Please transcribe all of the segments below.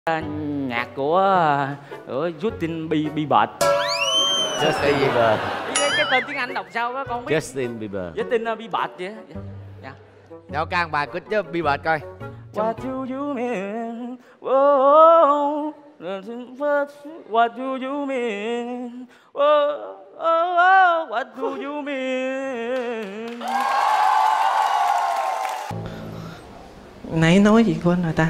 Nhạc của Justin Bieber. Justin Bieber. Cái tên tiếng Anh đọc sao đó con không biết. Justin Bieber. Justin Bieber vậy. Dạ. Đâu ca bài của Bieber coi. What do you mean? Oh, what do you mean? Oh, what do you mean? Nãy nói gì quên rồi ta.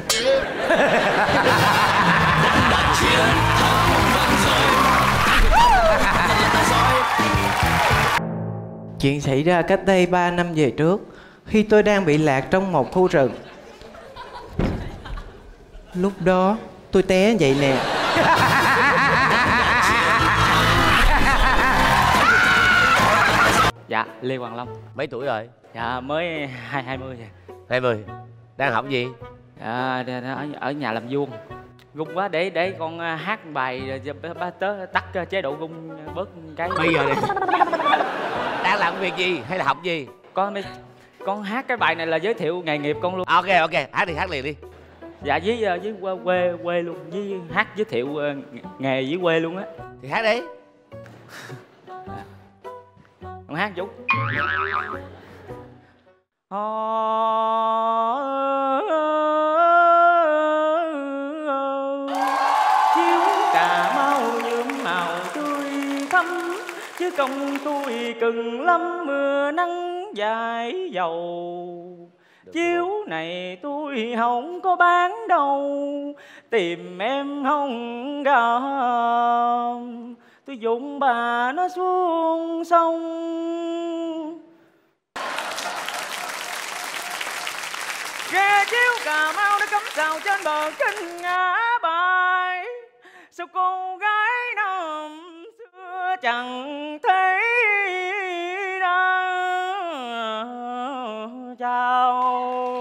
Chuyện xảy ra cách đây 3 năm về trước, khi tôi đang bị lạc trong một khu rừng. Lúc đó tôi té vậy nè. Dạ, Lê Hoàng Long. Mấy tuổi rồi? Dạ, mới 20 rồi. 20. Đang học gì? Dạ, ở nhà làm vuông. Gung quá, để con hát bài tắt chế độ gung bớt cái. Bây giờ đi. Đang làm việc gì hay là học gì? Con hát cái bài này là giới thiệu nghề nghiệp con luôn. Ok, hát liền đi. Dạ, với quê luôn, với hát giới thiệu nghề với quê luôn á. Thì hát đi. Con hát chút. Chiếu Cà Mau nhuộm màu tươi thắm, chứ công tôi cần lắm mưa nắng dài dầu. Chiếu này tôi không có bán đâu, tìm em không ra, tôi dụng bà nó xuống sông. Ghe chiếu Cà Mau nó cắm sào trên bờ kênh ngã bài. Sao cô gái năm xưa chẳng thấy ra chào.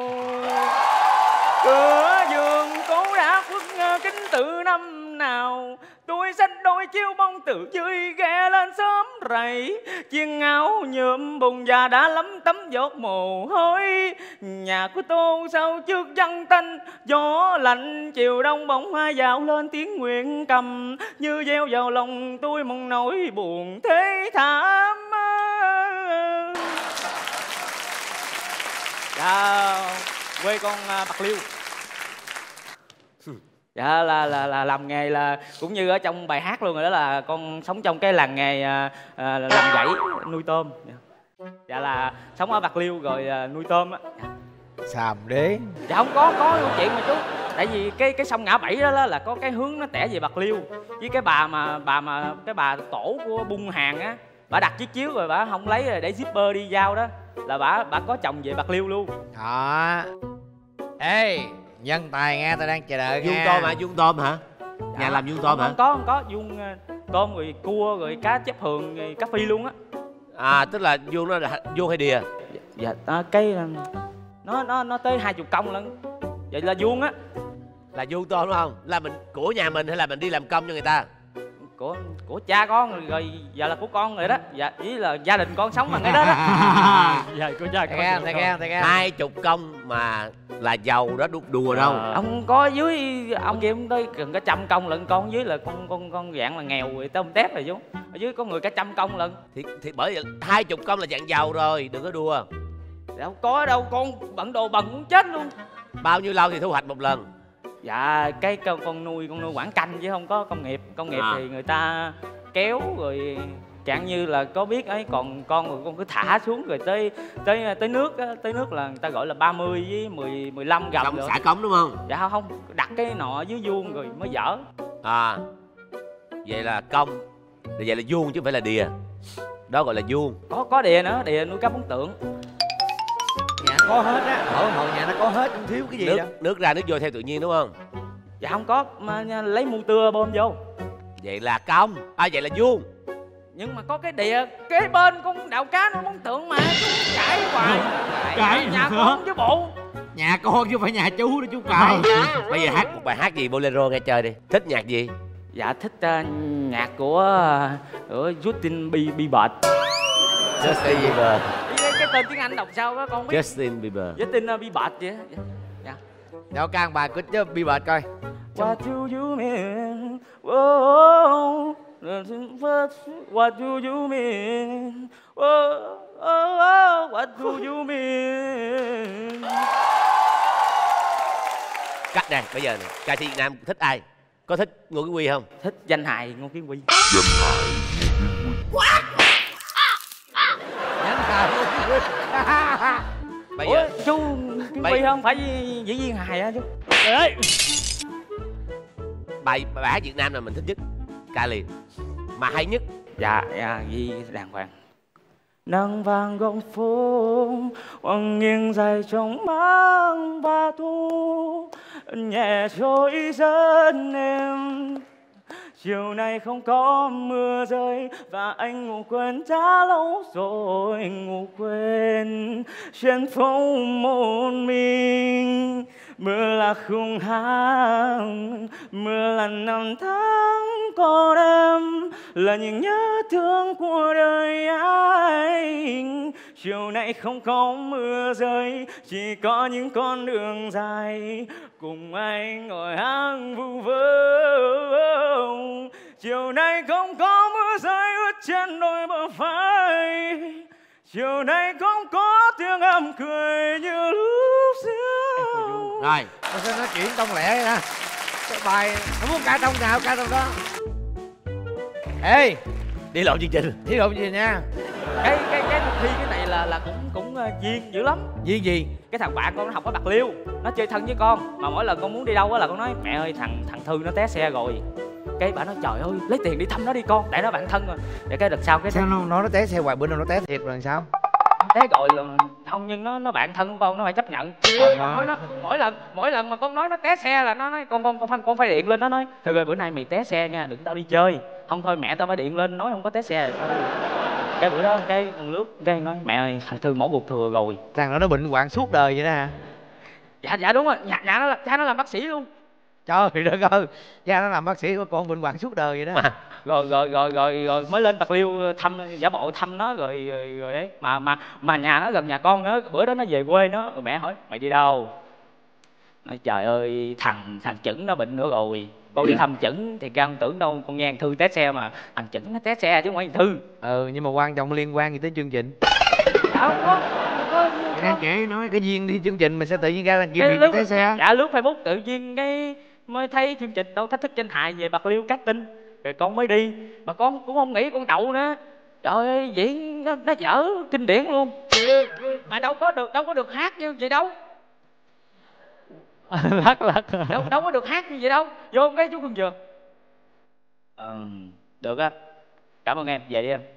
Cửa giường cô đã khuất kính từ năm nào. Tôi xách đôi chiếu bông từ dưới ghe lên sớm rầy. Chiên áo nhuộm bùn già đã lấm tấm giọt mồ hôi. Nhà của tôi sau trước dân tanh, gió lạnh chiều đông bỗng hoa dạo lên tiếng nguyện cầm. Như gieo vào lòng tôi một nỗi buồn thế thảm. Dạ, quê con Bạc Liêu. Dạ là làm nghề là cũng như ở trong bài hát luôn rồi, đó là con sống trong cái làng nghề làm gãy nuôi tôm. Dạ là sống ở Bạc Liêu rồi nuôi tôm á. Xàm đế. Dạ không có câu chuyện mà chú. Tại vì cái sông Ngã Bảy đó là có cái hướng nó tẻ về Bạc Liêu. Với cái bà tổ của Bung Hàng á, bà đặt chiếc chiếu rồi bà không lấy rồi để zipper đi giao đó, là bà có chồng về Bạc Liêu luôn. Đó. Ê, nhân tài nghe, tao đang chờ đợi. Vuông tôm hả? Vuông tôm hả? Nhà làm vuông tôm hả? Không có vuông tôm rồi cua rồi cá chép hường rồi cá phi luôn á. À, tức là vuông nó là vuông hay đìa? Dạ cái nó tới 20 công lận. Vậy là vuông á. Là vuông tôm đúng không? Là mình của nhà mình hay là mình đi làm công cho người ta? Của cha con rồi giờ là của con rồi đó. Dạ, ý là gia đình con sống bằng cái đó đó. Dạ, của cha con. Thầy nghe. 20 công mà là giàu đó, đùa đâu. Ông có dưới ông kia ông tới gần cả 100 công lận, con dưới là con dạng là nghèo rồi tôm tép rồi chú. Ở dưới có người cả 100 công lận. Thì bởi vậy 20 công là dạng giàu rồi, đừng có đùa. Đâu có đâu, con bận đồ bận muốn chết luôn. Bao nhiêu lâu thì thu hoạch một lần? Dạ cái con nuôi quảng canh chứ không có công nghiệp. Công nghiệp thì người ta kéo rồi chẳng như là có biết ấy, còn con cứ thả xuống rồi tới nước á, tới nước là người ta gọi là 30 với 15 gầm. Công xả cống đúng không? Dạ không, đặt cái nọ dưới vuông rồi mới dở. À, vậy là công, vậy là vuông chứ không phải là đìa. Đó gọi là vuông. Có đìa nữa, đìa nuôi cá bóng tượng. Nhà có hết á, ở hộ nhà nó có hết, không thiếu cái gì đâu. Nước ra nước vô theo tự nhiên đúng không? Dạ không có, mà lấy mu tưa bơm vô. Vậy là công, vậy là vuông. Nhưng mà có cái đìa kế bên con đào cá nó bóng tượng mà chú cãi hoài. Cãi nhà con chứ bộ. Nhà con chứ phải nhà chú đó chú cãi. Bây giờ hát một bài hát gì bolero nghe chơi đi. Thích nhạc gì? Dạ thích nhạc của Justin Bieber. Justin Bieber. Cái tên tiếng Anh đọc sao đó con biết. Justin Bieber. Justin Bieber vậy. Dạ. Đâu ca bài của Bieber coi. What do you mean? Oh, what do you mean? Oh, what do you mean? Cắt nè, bây giờ nè, ca sĩ Việt Nam thích ai? Có thích Ngô Kiến Huy không? Thích danh hài Ngô Kiến Huy. Bây Ủa, giờ chú Kiến Huy không phải diễn viên hài á chú? ê, bài hát Việt Nam nào mình thích nhất? Ca liền mà hay nhất. Dạ ghi đàng hoàng. Nắng vàng góc phố hoàng nghiêng dài trong máng ba thu, nhẹ trôi dẫn em. Chiều nay không có mưa rơi và anh ngủ quên đã lâu rồi, ngủ quên trên phố một mình. Mưa là khung hát, mưa là năm tháng còn em, là những nhớ thương của đời anh. Chiều nay không có mưa rơi, chỉ có những con đường dài cùng anh ngồi hát vu vơ. Chiều nay không có mưa rơi ướt trên đôi bờ vai, chiều nay không có tiếng em cười như lúc xưa. Rồi, Sao nói chuyện tông lẹ vậy hả? Cái bài nó muốn ca tông nào ca tông đó. Ê, đi lộ chương trình. thí dụ gì nha. Cái thi cái này là cũng duyên dữ lắm. Duyên gì? Cái thằng bạn con nó học ở Bạc Liêu, nó chơi thân với con, mà mỗi lần con muốn đi đâu á là con nói mẹ ơi thằng Thư nó té xe rồi. Cái bà nói trời ơi lấy tiền đi thăm nó đi con, tại nó bạn thân rồi. Để cái đợt sau cái Sao nó té xe hoài, bữa nào nó té thiệt rồi sao? té gọi là không, nhưng nó bạn thân của con, nó phải chấp nhận. Nó mỗi lần mà con nói nó té xe là nó nói con phải điện lên, nó nói Thư ơi bữa nay mày té xe nha, đừng tao đi chơi. Không thôi mẹ tao phải điện lên nói không có té xe. Cái bữa đó cái con lướt cái nói mẹ ơi thằng Thư mổ ruột thừa rồi. Thằng nó bệnh hoạn suốt đời vậy đó hả? Dạ đúng rồi, cha nó làm bác sĩ luôn. Trời đất ơi, cha nó làm bác sĩ của con bệnh hoạn suốt đời vậy đó. Rồi mới lên Bạc Liêu thăm, giả bộ thăm nó rồi ấy. Mà nhà nó gần nhà con nữa, bữa đó nó về quê nó, rồi mẹ hỏi mày đi đâu? Nói trời ơi thằng Chẩn nó bệnh nữa rồi. Con đi thăm Chẩn thì con tưởng đâu con nghe Thư té xe, mà thằng Chẩn nó té xe chứ không phải Thư. Nhưng mà quan trọng liên quan gì tới chương trình? Dạ không có. Đang kể nói cái duyên đi chương trình mà sao tự nhiên ra thằng kia bị té xe? Dạ lướt Facebook tự nhiên cái mới thấy chương trình đâu Thách Thức Danh Hài về Bạc Liêu casting, rồi con mới đi, mà con cũng không nghĩ con đậu nữa. Trời ơi diễn nó dở kinh điển luôn, mà đâu có được hát như vậy đâu. lắc đâu có được hát như vậy đâu. Vô cái chú Khương Trường được á, cảm ơn em, về đi em.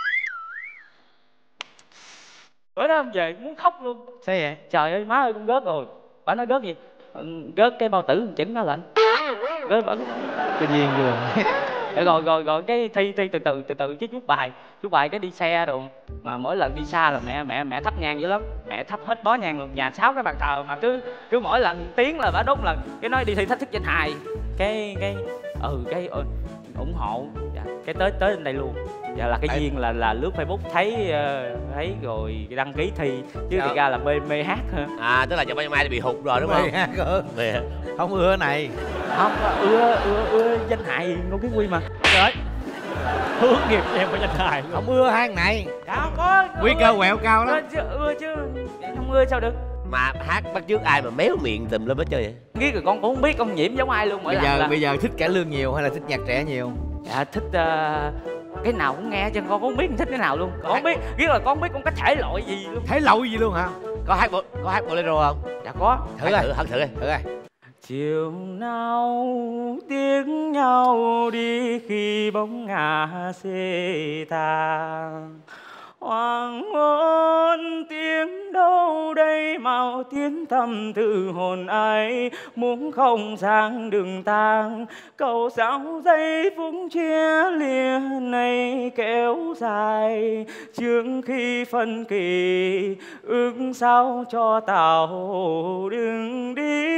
Bữa đó em về muốn khóc luôn. Sao vậy? Trời ơi má ơi con gớt rồi. Bà nói gớt gì? Gớt cái bao tử chỉnh nó lạnh. Gớt vẫn Cái duyên rồi. rồi cái thi từ từ chứ chút bài cái đi xe rồi, mà mỗi lần đi xa là mẹ thắp nhang dữ lắm, mẹ thắp hết bó nhang luôn, nhà 6 cái bàn thờ, mà cứ mỗi lần tiếng là bà đốt lần. Cái nói đi thi Thách Thức Danh Hài, cái ủng hộ. Dạ, cái tới đến đây luôn. Dạ là cái duyên là lướt Facebook thấy rồi đăng ký thi, chứ thực ra là mê hát hả? Tức là cho mai bị hụt rồi đúng không? Mê hát rồi. Không ưa này. Không, ưa danh hài Ngô Kiến Huy mà. Trời, Hướng nghiệp em của danh hài luôn. không ưa hang này. Dạ không có. Nguy cơ quẹo cao lắm. Ưa chứ, không ưa sao được. Mà hát bắt chước ai mà méo miệng tùm lum hết trơn vậy? Biết rồi con cũng không biết con nhiễm giống ai luôn. Bây giờ thích cải lương nhiều hay là thích nhạc trẻ nhiều? Dạ thích cái nào cũng nghe chứ con không biết thích cái nào luôn. Con không biết, biết là con không biết con có thể loại gì luôn. Thấy lậu gì luôn hả? Có hát bolero không? Dạ có. Thử đi. Chiều nào tiếng nhau đi khi bóng ngả xê tàn, hoàng hôn tiếng đâu đây màu tiếng thầm từ hồn ai, muốn không gian đường tang cầu sao giây phút chia lìa này kéo dài, trước khi phân kỳ ước sao cho tàu đừng đi.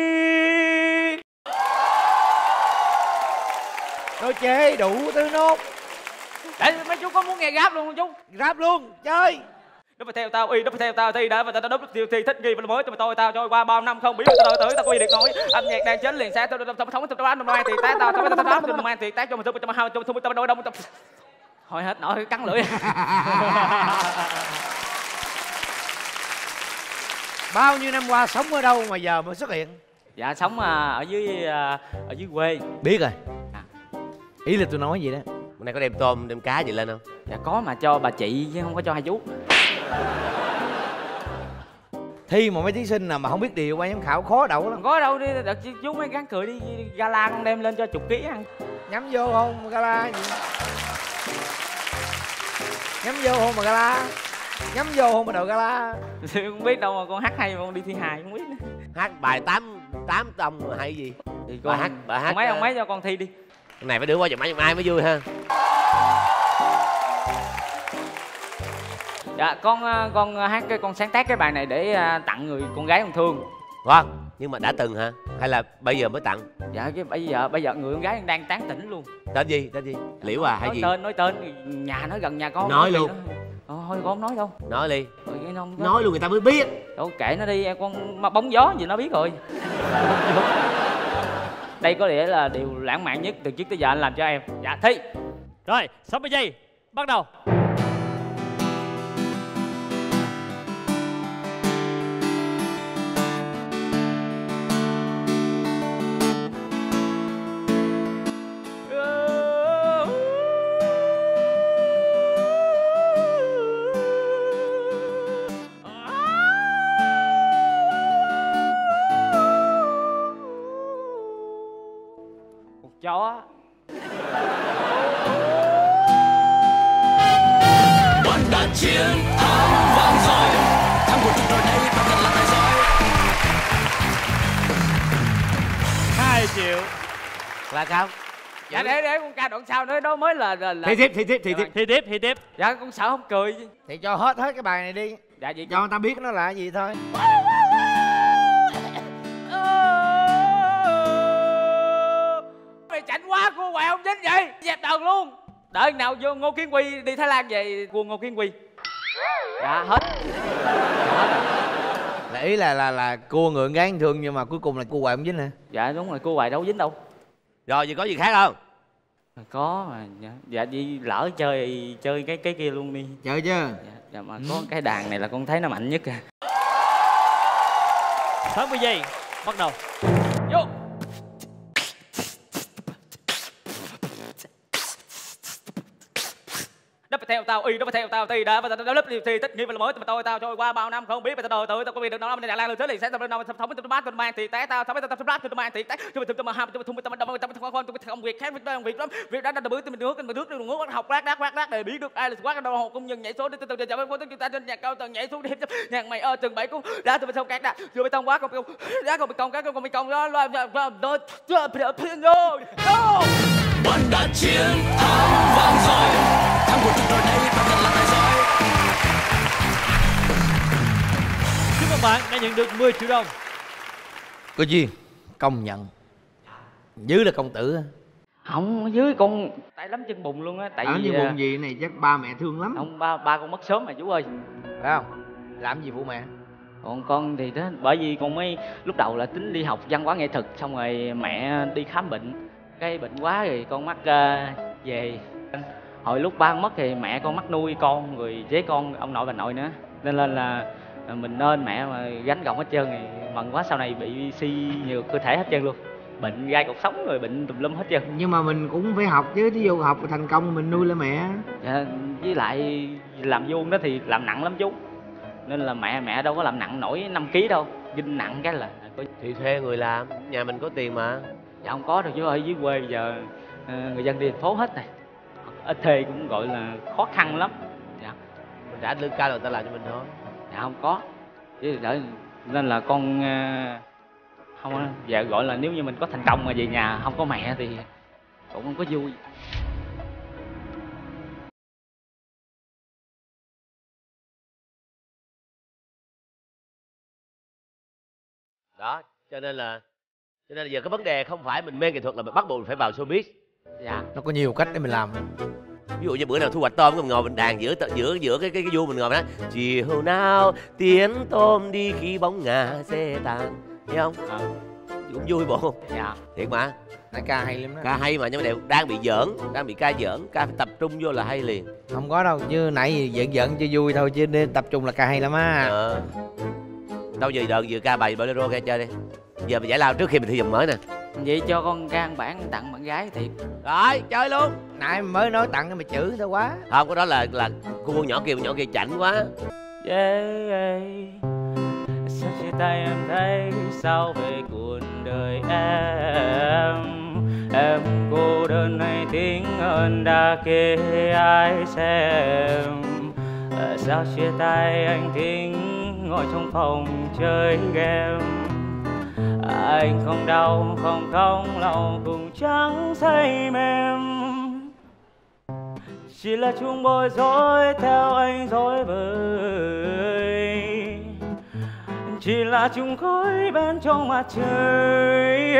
Nói chế đủ thứ nốt. Để mấy chú có muốn nghe rap luôn không chú? Rap luôn, chơi. Nó phải theo tao y, nó phải theo tao thi đã, và tao đúc thi thích nghi và mới tao tao trôi qua bao năm không biết tao tử tao quy được nổi âm nhạc đang chết liền sáng tao thống tao đoán mang tiền tác tao tao mang tiền tác cho mình tao đôi đông thôi hết nổi cắn lưỡi. Bao nhiêu năm qua sống ở đâu mà giờ mới xuất hiện? Dạ sống ở dưới quê. Biết rồi. Ý là tôi nói gì đó. Hôm nay có đem tôm đem cá gì lên không? Dạ có mà cho bà chị chứ không có cho hai chú. Thi mà mấy thí sinh nào mà không biết điều ban giám khảo khó đậu lắm. Không có đâu đi, đợt chú mấy gắn cười đi gala con đem lên cho chục ký ăn. Nhắm vô không gala gì? Nhắm vô không mà gala? Nhắm vô không mà đội gala? Không biết đâu mà con hát hay mà con đi thi hài không biết nữa. Hát bài tám tông hay gì? Thì con bà hát ông mấy cho con thi đi. Cái này phải đưa qua giùm ai mới vui ha. Dạ con hát con sáng tác cái bài này để tặng người con gái con thương. Ngon, nhưng mà đã từng hả? Hay là bây giờ mới tặng? Dạ cái bây giờ người con gái đang tán tỉnh luôn. Tên gì? Liễu à hay nói gì? nói tên nhà nó gần nhà con. Nói luôn. Thôi con không nói đâu. Nói đi. Nói luôn người ta mới biết. Đâu kệ nó đi, con mà bóng gió gì nó biết rồi. Đây có lẽ là điều lãng mạn nhất từ trước tới giờ anh làm cho em. Dạ thi. Rồi 60 giây bắt đầu. Chó. Bạn đã chiến thắng vang dội, thắng cuộc rồi đây ta thật là tài giỏi. 2 triệu. Là sao? Dạ để con ca đoạn sau nữa đó mới là Thi tiếp. Dạ con sợ không cười chứ. Thì cho hết cái bài này đi. Dạ vậy Cho người ta biết nó là gì thôi. Mày chảnh quá, cua quẹo không dính vậy, dẹp đờn luôn. Đợi nào vô Ngô Kiến Quy đi Thái Lan về cua Ngô Kiến Quy. Dạ hết. Là ý là cua người con gái thương nhưng mà cuối cùng là cua hoài không dính hả? Dạ đúng rồi, cua hoài đâu dính đâu. Rồi vậy có gì khác không? Có mà dạ đi lỡ chơi cái kia luôn đi. Chơi chưa? Dạ mà có cái đàn này là con thấy nó mạnh nhất à. 60 giây bắt đầu. Vô. Nó phải theo tao y, nó phải theo tao thi đã, và tao lớp thi thích nghi và mới tao trôi qua bao năm không biết mà tao tự tao có biết được nó mình đang lên thế liền sáng tao nó thống tao bát tao mang thì té tao tao tao mang thì té cho mình mà ham cho mình không việc khác việc lắm việc đó bước mình nước học rác để biết được ai là quát đầu công nhân nhảy số đi từ chậm với chúng ta trên nhạc cao tầng nhảy xuống đi nhạc mày từng bảy cũng đã tụi mình xong cát đã rồi bê tông quá không đá còn bị cong cái còn bị cong đó Bạn đã chiến thắng vang dội, thắng cuộc rồi đây ta thật là tài giỏi. Chúc mừng bạn đã nhận được 10 triệu đồng. Có duyên, công nhận. Dưới là công tử. không dưới con tay lắm chân bùn luôn á, tại vì như buồn gì này chắc ba mẹ thương lắm. không ba con mất sớm mà chú ơi. Phải không? Làm gì phụ mẹ? Còn con thì đó, bởi vì con mới lúc đầu là tính đi học văn hóa nghệ thuật, xong rồi mẹ đi khám bệnh, cái bệnh quá rồi con mắc về. Hồi lúc ba mất thì mẹ con mắc nuôi con rồi với con ông nội bà nội nữa, nên là mình nên mẹ mà gánh gồng hết trơn thì mận quá, sau này bị suy nhược cơ thể hết trơn luôn, bệnh gai cột sống rồi bệnh tùm lum hết trơn. Nhưng mà mình cũng phải học chứ, thí dụ học thành công mình nuôi lại mẹ. Dạ, với lại làm vuông đó thì làm nặng lắm chú, nên là mẹ đâu có làm nặng nổi 5 kg đâu, ginh nặng cái là Thì thuê người làm, nhà mình có tiền mà. dạ không có đâu chú ơi, dưới quê giờ người dân đi thành phố hết rồi, ít thuê cũng gọi là khó khăn lắm. Dạ Mình trả lương cao rồi người ta làm cho mình thôi. dạ không có, chứ đợi nên là con không, dạ gọi là nếu như mình có thành công mà về nhà không có mẹ thì cũng không có vui. Đó, cho nên là giờ cái vấn đề không phải mình mê nghệ thuật là mình bắt buộc phải vào showbiz. Dạ Nó có nhiều cách để mình làm. Ví dụ như bữa nào thu hoạch tôm, mình ngồi mình đàn giữa cái vuông mình ngồi đó. Chiều nào tiến tôm đi khi bóng ngả xe tàn. Thấy không? Cũng vui bộ. Dạ. Thiệt mà. Này ca hay lắm đó. Ca hay mà, nhưng mà đều đang bị giỡn, đang bị ca giỡn, ca phải tập trung vô là hay liền. Không có đâu, chứ nãy giận cho vui thôi, chứ nên tập trung là ca hay lắm á. Đâu giờ vừa ca bài bolero ra chơi đi. Giờ mình giải lao trước khi mình thi vòng mới nè. Vậy cho con gan bản tặng bạn gái thiệt. Rồi, chơi luôn. Nãy mới nói tặng mày chữ thôi quá. Không, cái đó là cô nhỏ kia chảnh quá. Yeah. Sao chia tay em thấy sao về cuộc đời em cô đơn này tiếng ơn đã kể ai xem. Sao chia tay anh thính ngồi trong phòng chơi game. Anh không đau không khóc lòng cũng chẳng say mềm. Chỉ là chúng bối rối theo anh dối bời. Chỉ là chúng khói bên trong mặt trời.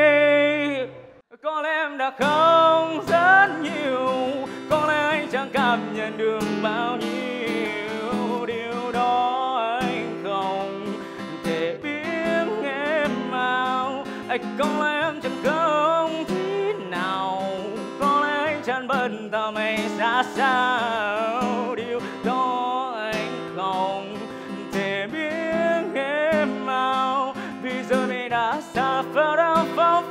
Có lẽ em đã không rất nhiều, có lẽ anh chẳng cảm nhận được bao nhiêu. Điều đó anh không thể biết em nào. Có lẽ em chẳng không thế nào, có lẽ anh chẳng bận tâm hay xa sao. Điều đó anh không thể biết em nào, vì giờ này đã xa vào đâu vào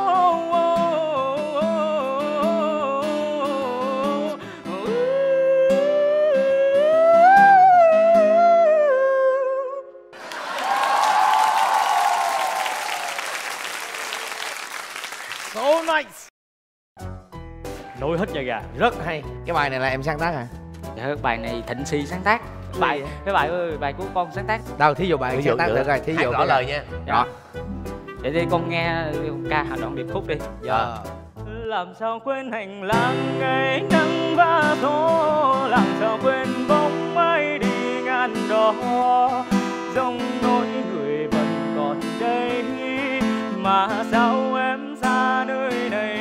So nice. Nổi hết da gà. Rất hay. Cái bài này là em sáng tác hả? Dạ, bài này Thịnh Si sáng tác. Bài của con sáng tác. Đâu, thí dụ bài sáng tác được rồi, thí dụ rõ lời nha. Dạ. Vậy thì con nghe ca đoạn điệp khúc đi. Dạ. Làm sao quên hành lang ngày nắng và gió, làm sao quên bóng mây đi ngàn đó. Dòng nỗi người vẫn còn đây, mà sao em xa nơi này.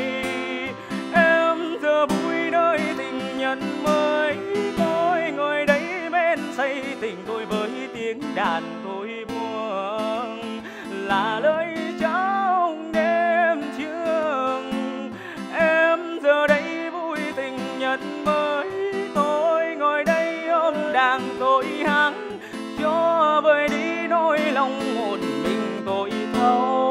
Em giờ vui nơi tình nhân mới, tôi ngồi đây bên say tình tôi với tiếng đàn tôi buông. Là lời trong đêm trường, em giờ đây vui tình nhân mới, tôi ngồi đây ôm đàn tôi hát cho vơi đi nỗi lòng một mình tôi thâu.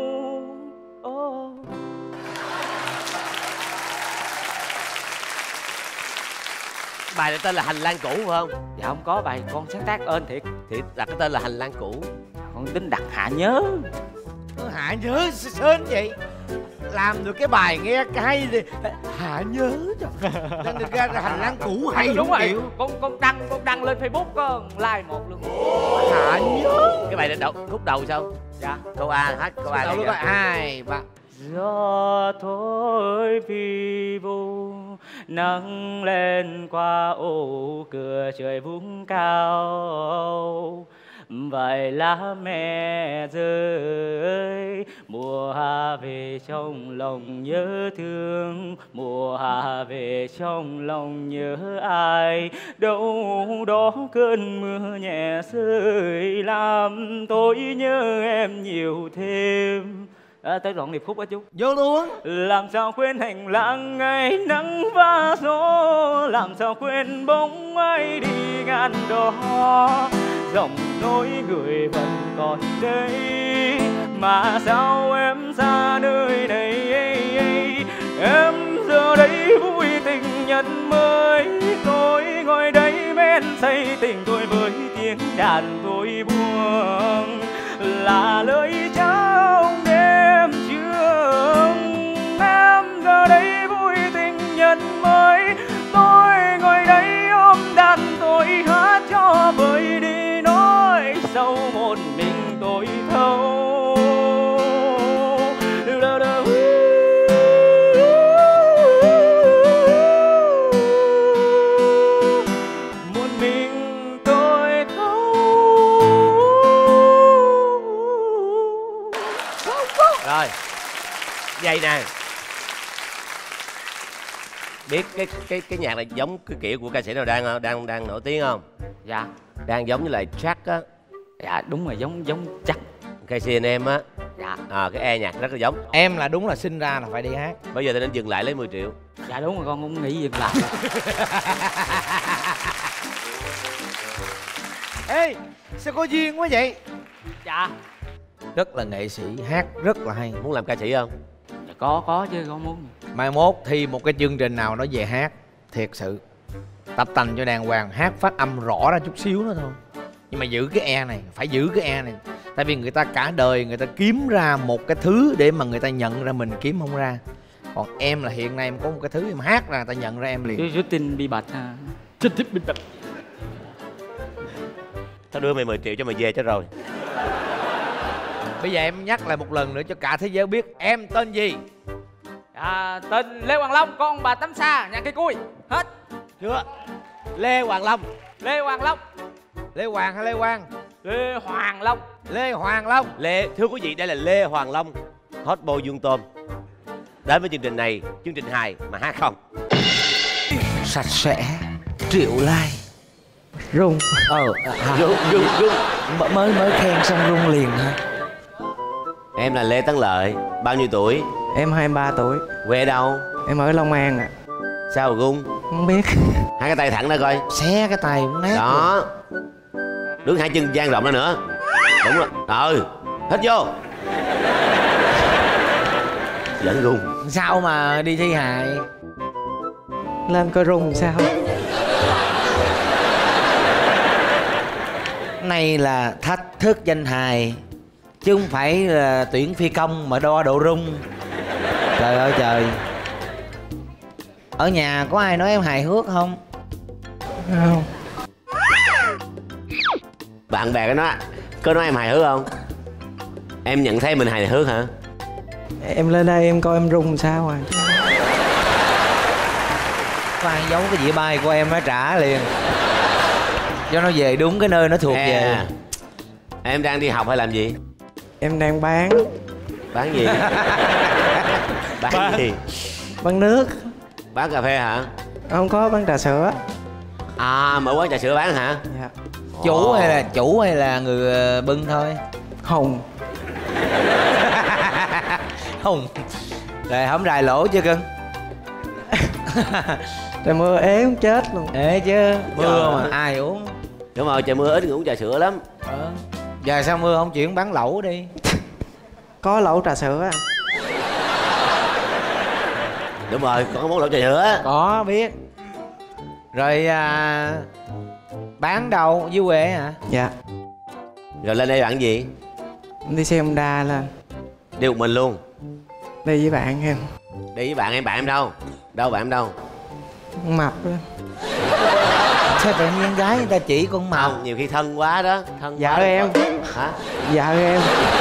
Bài này tên là Hành Lang Cũ phải không? Dạ không có, bài con sáng tác ơn thiệt. Thiệt, đặt cái tên là Hành Lang Cũ. Con tính đặt Hạ Nhớ. Hạ Nhớ sến vậy. Làm được cái bài nghe hay đi. Hạ Nhớ cho. Nên được ra Hành Lang Cũ hay. Đúng rồi, con đăng lên Facebook con like một luôn. Hạ Nhớ. Cái bài này khúc đầu sao? Dạ. Câu A hát, câu A lúc 2, 3. Gió thổi vi vu nắng lên qua ô cửa trời vùng cao. Vài lá me rơi, mùa hạ về trong lòng nhớ thương. Mùa hạ về trong lòng nhớ ai. Đâu đó cơn mưa nhẹ rơi, làm tôi nhớ em nhiều thêm. Tới đoạn điệp khúc á chú. Vô luôn. Làm sao quên hành lang ngày nắng và gió, làm sao quên bóng ai đi ngàn đó. Dòng nỗi người vẫn còn đây, mà sao em xa nơi này. Em giờ đây vui tình nhân mới, tôi ngồi đây bên say tình tôi với tiếng đàn tôi buông. Là lời trong đêm trường, em giờ đây vui tình nhân mới, tôi ngồi đây ôm đàn tôi hát cho vơi đi nỗi sâu một mình tôi thâu. Một mình tôi thâu. biết cái nhạc này giống cái kiểu của ca sĩ nào đang nổi tiếng không? Dạ. Đang giống như là Jack á. Dạ đúng rồi, giống chắc. KCM á. Dạ. Cái e nhạc rất là giống. Em là đúng là sinh ra là phải đi hát. Bây giờ tôi nên dừng lại lấy 10 triệu. Dạ đúng rồi, con cũng nghĩ dừng lại. Ê, sao có duyên quá vậy? Dạ. Rất là nghệ sĩ, hát rất là hay. Muốn làm ca sĩ không? Dạ, có chứ, con muốn. Mai mốt thi một cái chương trình nào đó về hát, thiệt sự tập tành cho đàng hoàng, hát phát âm rõ ra chút xíu nữa thôi. Nhưng mà giữ cái e này, phải giữ cái e này. Tại vì người ta cả đời người ta kiếm ra một cái thứ để mà người ta nhận ra mình kiếm không ra. Còn em là hiện nay em có một cái thứ em hát ra người ta nhận ra em liền. Justin Bieber ha. Justin Bieber. Tao đưa mày 10 triệu cho mày về cho rồi. Bây giờ em nhắc lại một lần nữa cho cả thế giới biết em tên gì. Tên Lê Hoàng Long, con bà Tắm Xa, nhà cây cui. Hết. Chưa. Lê Hoàng Long. Lê Hoàng Long. Lê Hoàng hay Lê Quang? Lê Hoàng Long. Lê Hoàng Long. Thưa quý vị, đây là Lê Hoàng Long, hot boy Dương Tôm. Đến với chương trình này, chương trình hài mà hát không. Sạch sẽ, triệu like. Rung. Rung. Mới khen xong rung liền hả? Em là Lê Tấn Lợi, bao nhiêu tuổi? Em 23 tuổi. Quê đâu? Em ở Long An ạ. Sao mà rung? Không biết. Hai cái tay thẳng ra coi. Xé cái tay cũng nát. Đó. Đứng hai chân dang rộng ra nữa. Đúng rồi. Hít vô. Vẫn rung. Sao mà đi thi hài? Lên coi rung sao. Này là thách thức danh hài, chứ không phải là tuyển phi công mà đo độ rung. Trời ơi trời. Ở nhà có ai nói em hài hước không? Không. Bạn bè có nói em hài hước không? Em nhận thấy mình hài hước hả? Em lên đây em coi em rung sao à. Có ai giấu cái dĩa bay của em nó trả liền cho nó về đúng cái nơi nó thuộc về. Em đang đi học hay làm gì? Em đang bán. Bán gì? Bán gì? Bán nước. Bán cà phê hả? Không có, bán trà sữa. Mở quán trà sữa bán hả? Dạ. Chủ hay là người bưng thôi? Hùng. Hùng. Rồi hổng rài lỗ chưa cưng? Trời mưa ế cũng chết luôn. Ế chứ. Mưa mà ai uống. Đúng rồi, trời mưa ít người uống trà sữa lắm. Giờ sao mưa không chuyển bán lẩu đi? Có lẩu trà sữa à? Đúng rồi, có món lẩu trà sữa. Có biết. Rồi bán đâu? Dưới quê hả? Dạ. Rồi lên đây bạn gì? Đi xe Honda lên. Đi một mình luôn? Đi với bạn em. Đi với bạn em đâu? Đâu bạn em đâu? Mập đó. Sao tự nhiên gái người ta chỉ con mập? Không, nhiều khi thân quá đó. Thân Vợ quá. em. Hả? Vợ em.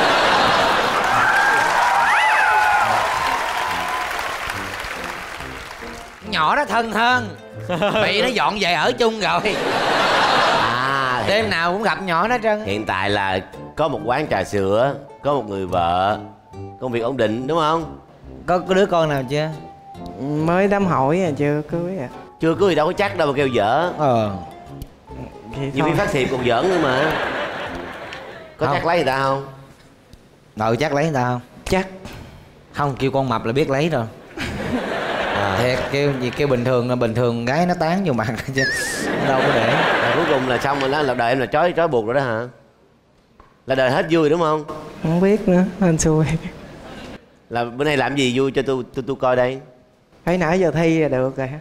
Nhỏ đó thân hơn. Bị nó dọn về ở chung rồi. Đêm nào cũng gặp nhỏ đó trơn. Hiện tại là có một quán trà sữa, có một người vợ, công việc ổn định đúng không? Có đứa con nào chưa? Mới đám hỏi à, chưa cưới à. Chưa cưới thì đâu có chắc đâu mà kêu dở. Nhiều khi phát thiệp còn giỡn nữa mà. Có không. chắc lấy người ta không? Chắc lấy người ta không? Chắc. Không, kêu con mập là biết lấy rồi. Thiệt, kêu bình thường là bình thường gái nó tán vô mặt chứ đâu có để. Cuối cùng là xong rồi đó, là đời em là trói buộc rồi đó hả? Là đời hết vui đúng không? Không biết nữa, hên xui. Là bữa nay làm gì vui cho tôi coi đây. Phải nãy giờ thi là được rồi.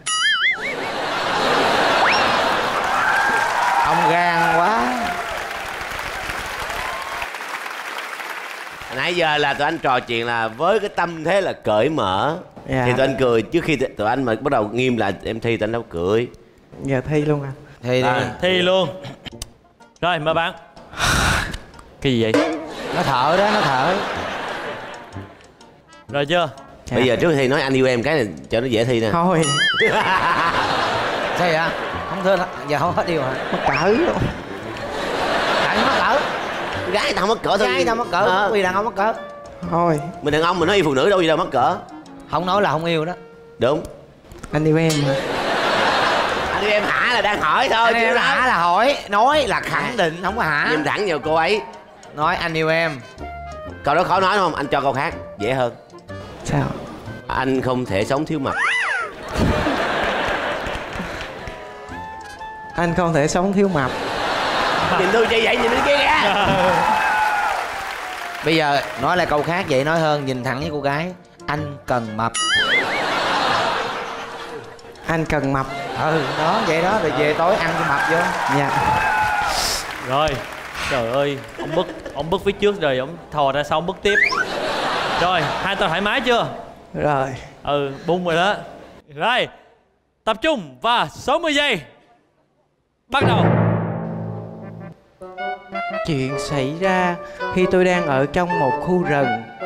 Ông gan quá. Nãy giờ là tụi anh trò chuyện là với cái tâm thế là cởi mở. Dạ. Thì tụi anh cười, trước khi tụi anh mà bắt đầu nghiêm lại em thi tụi anh đâu cười. Giờ thi luôn à? Thi đi. Thi luôn. Rồi mời bạn. Cái gì vậy? Nó thở đó, nó thở. Rồi chưa? Dạ. Bây giờ trước khi thi nói anh yêu em cái này cho nó dễ thi nè. Thôi. Sao vậy? Không thưa giờ không hết điều hả? Mắc cỡ luôn. Đàn mắc cỡ. Gái tao mắc cỡ thôi. Gái tao mắc cỡ, vì đàn ông mắc cỡ. Thôi. Mình đàn ông mình nói yêu phụ nữ đâu gì đâu mắc cỡ. Không nói là không yêu đó. Đúng. Anh yêu em hả? Anh yêu em hả là đang hỏi thôi. Anh em hả là hỏi, nói là khẳng định, không có hả. Nhìn thẳng vào cô ấy. Nói anh yêu em. Câu đó khó nói đúng không? Anh cho câu khác dễ hơn. Sao? Anh không thể sống thiếu mập. Anh không thể sống thiếu mập. Nhìn tôi chơi vậy, nhìn bên kia kìa. Bây giờ nói lại câu khác vậy nói hơn, nhìn thẳng với cô gái. Anh cần mập. Anh cần mập. Ừ, đó vậy đó, rồi về tối ăn cho mập vô. Dạ. Rồi, trời ơi, ông bứt phía trước rồi, ông thò ra sau ông bứt tiếp. Rồi, hai tao thoải mái chưa? Rồi. Ừ, bung rồi đó. Rồi, tập trung và 60 giây. Bắt đầu. Chuyện xảy ra khi tôi đang ở trong một khu rừng.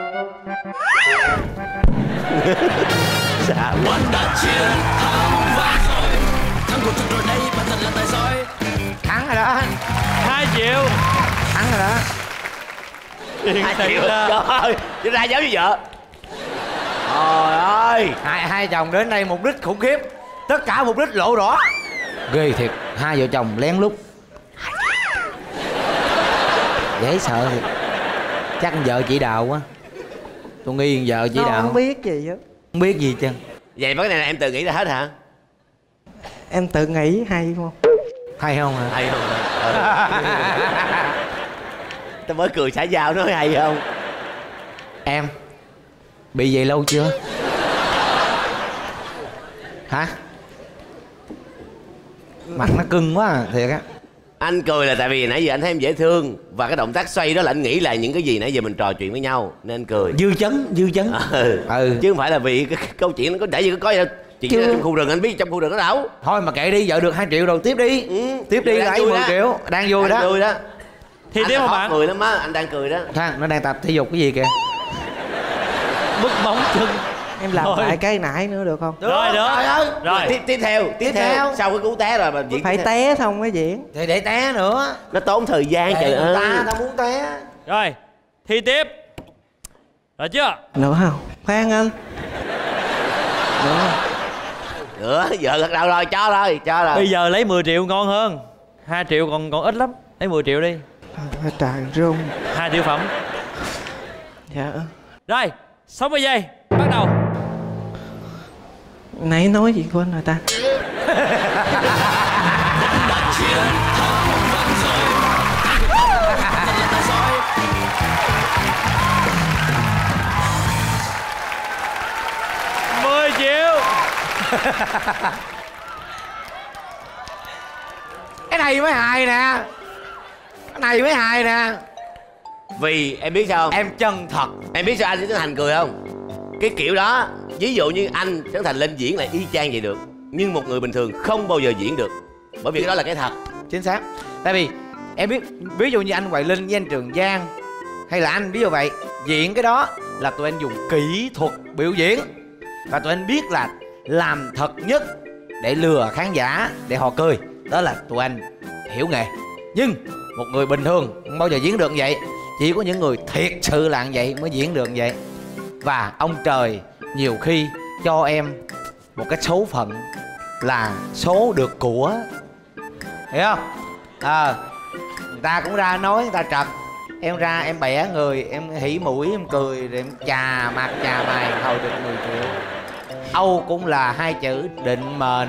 Quân đã chiến thắng vang rồi, thắng cuộc rồi đây bản thân là tài giỏi. Thắng rồi đó. 2 triệu. Thắng rồi đó. Chuyện 2 xảy triệu. ra. Trời ơi, chứ ra giấu với vợ. Trời ơi. Hai chồng đến đây mục đích khủng khiếp. Tất cả mục đích lộ rõ. Ghê thiệt, hai vợ chồng lén lút. Dễ sợ thiệt. Chắc vợ chỉ đạo quá. Tôi nghi vợ chỉ Nó đạo. không biết gì hết. Không biết gì chứ. Vậy vấn đề này em tự nghĩ ra hết hả? Em tự nghĩ hay không? Hay không hả? Hay không? Tao mới cười xã giao nói hay không? Em bị vậy lâu chưa? Hả? Mặt nó cưng quá à, thiệt á. Anh cười là tại vì nãy giờ anh thấy em dễ thương. Và cái động tác xoay đó là anh nghĩ là những cái gì nãy giờ mình trò chuyện với nhau nên anh cười. Dư chấn. Chứ không phải là vì cái câu chuyện nó có để gì có gì đâu. Chuyện Chưa. trong khu rừng anh biết trong khu rừng nó đâu. Thôi mà kệ đi, vợ được 2 triệu rồi tiếp đi. Tiếp đi Đang lấy vui 10 đó. triệu. Đang vui đó. Đang vui đó. Thì Anh tiếp là không hot bạn? cười lắm á, anh đang cười đó. Thằng nó đang tập thể dục cái gì kìa. Bứt móng chân. Em làm Thôi. lại cái nãy nữa được không? Rồi, được. Trời ơi. Rồi. Tiếp theo. Sau cái cú té rồi mà diễn Phải tiếp theo. té xong mới diễn. Thì để té nữa. Nó tốn thời gian trời Người ơi. ta muốn té. Rồi, thi tiếp. Rồi chưa? Nữa không? Khoan anh. Nữa không? Nữa, vợ gật đầu rồi, cho rồi. Bây giờ lấy 10 triệu ngon hơn. 2 triệu còn ít lắm. Lấy 10 triệu đi. Trời rung. 2 tiểu phẩm. Dạ. Rồi, 60 giây. Bắt đầu. Nãy nói gì quên rồi ta? Đã chiến thắng vang rồi, thắng cuộc là tài giỏi. Mười triệu. Cái này mới hài nè. Cái này mới hài nè. Vì em biết sao không? Em chân thật. Em biết sao anh Trấn Thành cười không? Cái kiểu đó, ví dụ như anh Trấn Thành lên diễn lại y chang vậy được. Nhưng một người bình thường không bao giờ diễn được. Bởi vì cái đó là cái thật. Chính xác. Tại vì em biết, ví dụ như anh Hoài Linh với anh Trường Giang hay là anh ví dụ vậy, diễn cái đó là tụi anh dùng kỹ thuật biểu diễn. Và tụi anh biết là làm thật nhất để lừa khán giả, để họ cười. Đó là tụi anh hiểu nghề. Nhưng một người bình thường không bao giờ diễn được như vậy. Chỉ có những người thiệt sự là như vậy mới diễn được như vậy. Và ông trời nhiều khi cho em một cái số phận là số được của. Hiểu không? Người ta cũng ra nói, người ta trật. Em ra em bẻ người, em hỉ mũi, em cười, rồi em chà mặt chà mày, thôi được 10 triệu. Âu cũng là 2 chữ định mệnh.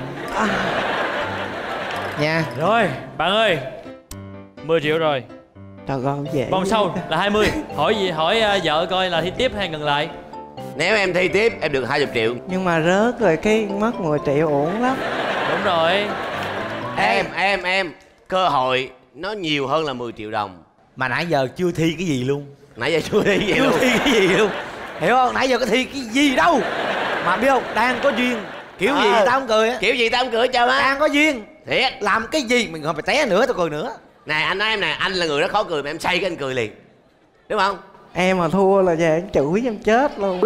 Nha. Rồi, bạn ơi. 10 triệu rồi. Trời ơi dễ. Vòng sau là 20. Hỏi vợ coi là thi tiếp hay ngừng lại. Nếu em thi tiếp em được 20 triệu. Nhưng mà rớt rồi cái mất 10 triệu uổng lắm. Đúng rồi. Em cơ hội nó nhiều hơn là 10 triệu đồng. Mà nãy giờ chưa thi cái gì luôn. Nãy giờ chưa thi vậy Chưa luôn. thi cái gì luôn. Hiểu không? Nãy giờ có thi cái gì đâu. Mà biết không? Đang có duyên. Kiểu gì tao không cười á. Kiểu gì tao không cười cho má. Đang có duyên. Thiệt. Làm cái gì mình không phải té nữa tao cười nữa. Này anh nói em nè, anh là người rất khó cười mà em say cái anh cười liền. Đúng không? Em mà thua là về em chửi em chết luôn.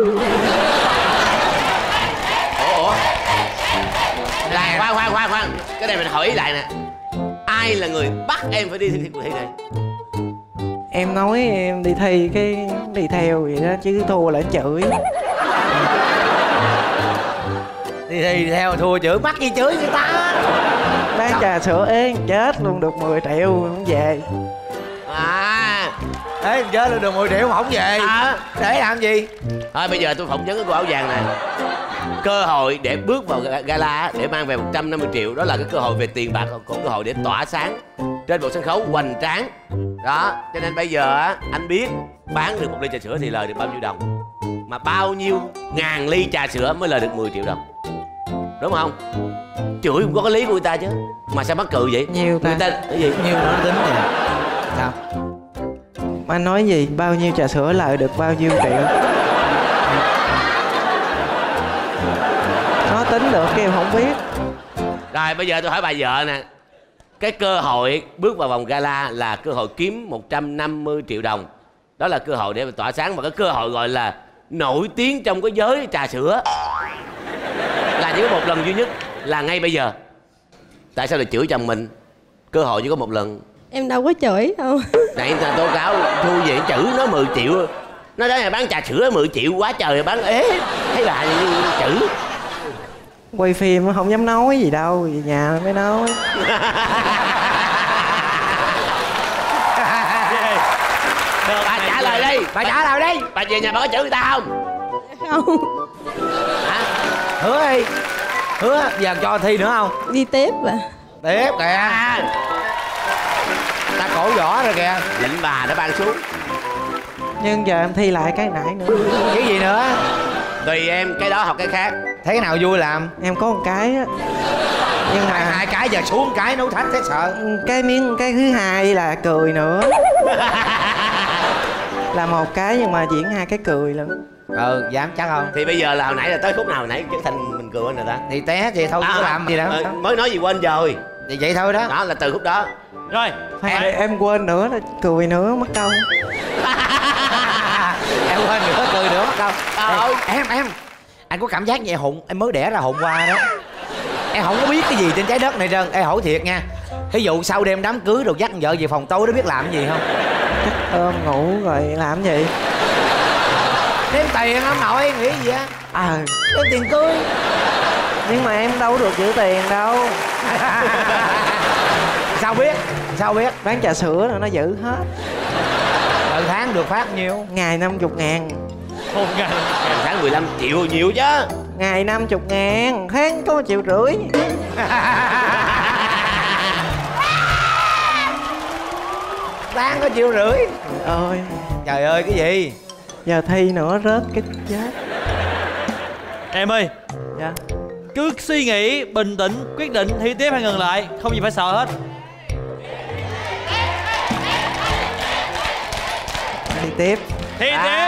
Ủa? Là khoan. Cái này mình hỏi ý lại nè. Ai là người bắt em phải đi thi cuộc thi này? Em nói em đi thi cái đi theo vậy đó chứ thua là chửi. Thì theo thua chửi, mắc gì chửi người ta. Bán trà sữa ế chết luôn, được 10 triệu không về. Ê chết luôn, được 10 triệu mà không về. Để làm gì? Thôi bây giờ tôi phỏng vấn cái cô áo vàng này. Cơ hội để bước vào gala để mang về 150 triệu, đó là cái cơ hội về tiền bạc, còn cơ hội để tỏa sáng trên một sân khấu hoành tráng. Đó, cho nên bây giờ á, anh biết bán được 1 ly trà sữa thì lời được bao nhiêu đồng, mà bao nhiêu ngàn ly trà sữa mới lời được 10 triệu đồng, đúng không? Chửi cũng có cái lý của người ta chứ, mà sao mắc cười vậy? Nhiều ta. Người ta cái gì? Nhiều nó tính nè. Sao? Anh nói gì? Bao nhiêu trà sữa lời được bao nhiêu triệu? Nó tính được kêu không biết. Rồi bây giờ tôi hỏi bà vợ nè, cái cơ hội bước vào vòng gala là cơ hội kiếm 150 triệu đồng, đó là cơ hội để mà tỏa sáng, và cái cơ hội gọi là nổi tiếng trong cái giới trà sữa là chỉ có một lần duy nhất, là ngay bây giờ. Tại sao lại chửi chồng mình? Cơ hội chỉ có một lần. Em đâu có chửi đâu. Nãy người ta tố cáo Thu về chửi nó 10 triệu. Nó nói là bán trà sữa 10 triệu quá trời, bán ế. Thấy bà chửi. Quay phim không dám nói gì đâu, về nhà mới nói. Bà trả lời đi. Bà trả lời đi. Bà về nhà bà có chửi người ta không? Không. Hả? Hứa đi. Hứa giờ cho thi nữa không? Đi tiếp à? Tiếp kìa. Ta cổ võ rồi kìa. Lệnh bà đã ban xuống. Nhưng giờ em thi lại cái nãy nữa. Cái gì nữa? Tùy em, cái đó học cái khác. Thấy cái nào vui làm. Em có một cái á, nhưng mà Hai cái giờ xuống cái nấu thách thấy sợ. cái thứ hai là cười nữa. Là một cái nhưng mà diễn 2 cái cười lận. Dám chắc không? Thì bây giờ là hồi nãy là tới khúc nào hồi nãy Trấn Thành mình cười anh rồi ta? Thì té thì thôi có làm gì đâu. Mới nói gì quên rồi. Thì vậy thôi đó. Đó là từ khúc đó. Rồi. Em quên nữa là cười nữa mất công. Em quên nữa cười nữa mất công. Em anh có cảm giác vậy hụng, em mới đẻ ra hôm qua đó. Em không có biết cái gì trên trái đất này trơn. Em hỏi thiệt nha, ví dụ sau đêm đám cưới rồi dắt vợ về phòng tối đó biết làm cái gì không? Chắc ôm ngủ rồi làm gì? Đếm tiền ông nội nghĩ gì á? Đếm tiền cưới. Nhưng mà em đâu được giữ tiền đâu. Sao biết? Sao biết? Bán trà sữa là nó giữ hết. Mỗi tháng được phát nhiêu? Ngày 50.000. Một ngày. Tháng 15 triệu nhiều chứ. Ngày 50.000, tháng có 1,5 triệu. Tháng có 1,5 triệu. Ơi. Trời ơi cái gì? Giờ thi nữa rớt cái chết. Em ơi. Dạ. Cứ suy nghĩ, bình tĩnh, quyết định thi tiếp hay ngừng lại. Không gì phải sợ hết. Thi tiếp. Thi tiếp.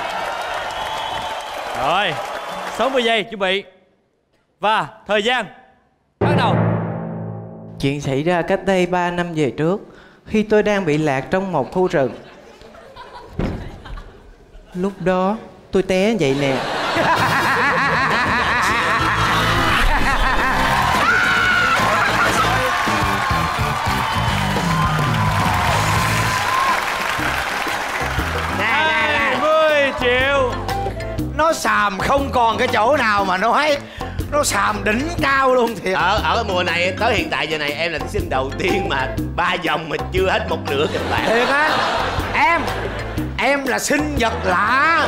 Rồi 60 giây chuẩn bị. Và thời gian bắt đầu. Chuyện xảy ra cách đây 3 năm về trước, khi tôi đang bị lạc trong một khu rừng. Lúc đó tôi té vậy nè. Triệu. Nó xàm không còn cái chỗ nào mà nói. Nó xàm đỉnh cao luôn thiệt. Ở cái mùa này tới hiện tại giờ này em là thí sinh đầu tiên mà 3 vòng mà chưa hết một nửa kịch bản. Thiệt á. Em là sinh vật lạ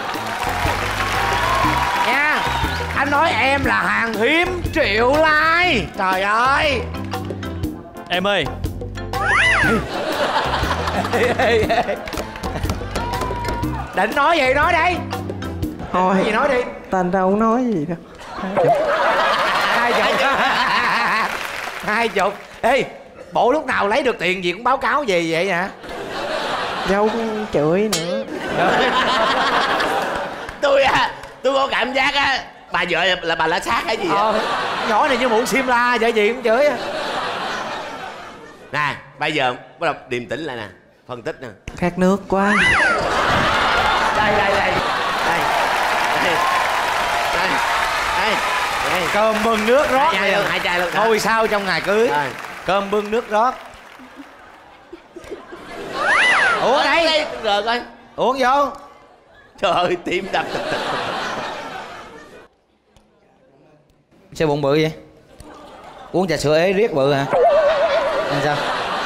nha. Anh nói em là hàng hiếm Triệu Lai. Trời ơi. Em ơi. Định nói gì nói đây. Thôi gì nói đi. Tành đâu nói gì đâu. 20. 20. Ê, bộ lúc nào lấy được tiền gì cũng báo cáo về vậy hả? Dâu chửi nữa. Tôi có cảm giác á, bà vợ là bà lá sát hay gì vậy? Nhỏ này như muộn Simla vậy gì cũng chửi. Nè, bây giờ bắt đầu điềm tĩnh lại nè, phân tích nè. Khát nước quá. Đây. Cơm bưng nước rót. Hai chai luôn. Thôi sao trong ngày cưới. Rồi. Cơm bưng nước rót. Uống đây. Rồi coi. Uống vô. Trời ơi, tim đập. Sao bụng bự vậy? Uống trà sữa ế riết bự hả? Làm sao?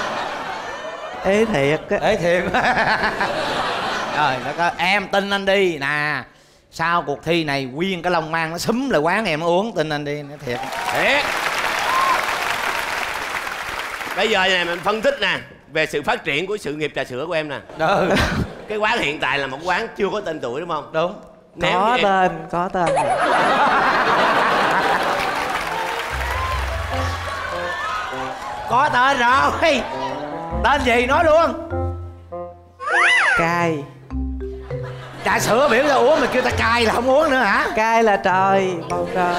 Ế thiệt á. Ế thiệt. Rồi nó có em tin anh đi nè. Sau cuộc thi này nguyên cái Long An nó xúm lại quán em nó uống, tin anh đi, nó thiệt. Thiệt. Bây giờ này mình phân tích nè về sự phát triển của sự nghiệp trà sữa của em nè. Ừ. Cái quán hiện tại là một quán chưa có tên tuổi đúng không? Đúng. Nếu Có em... tên, có tên. Có tên rồi. Tên gì nói luôn. Cai. Trà sữa biểu ra uống mà kêu ta cai là không uống nữa hả? Cai là trời, bầu trời.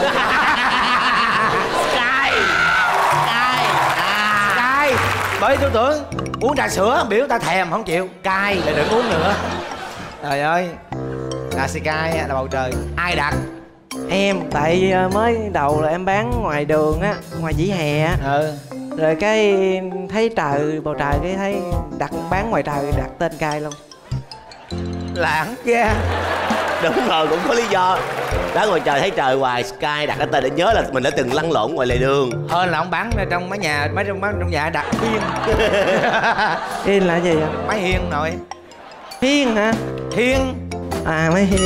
Cai. Cai. Cai. Bởi tôi tưởng uống trà sữa biểu ta thèm không chịu. Cai là đừng uống nữa. Trời ơi. Là si cai là bầu trời. Ai đặt? Em, tại mới đầu là em bán ngoài đường á, ngoài vỉa hè á. Ừ. Rồi cái thấy trời, bầu trời cái thấy đặt bán ngoài trời đặt tên Cai luôn. Lãng ra. Đúng rồi, cũng có lý do. Đó, ngoài trời thấy trời hoài, Sky đặt cái tên để nhớ là mình đã từng lăn lộn ngoài lề đường. Hơn là ông bán trong mấy nhà, mấy trong nhà đặt hiên. Hiên là gì vậy? Mấy hiên nội. Hiên hả? Hiên. À, mấy hiên.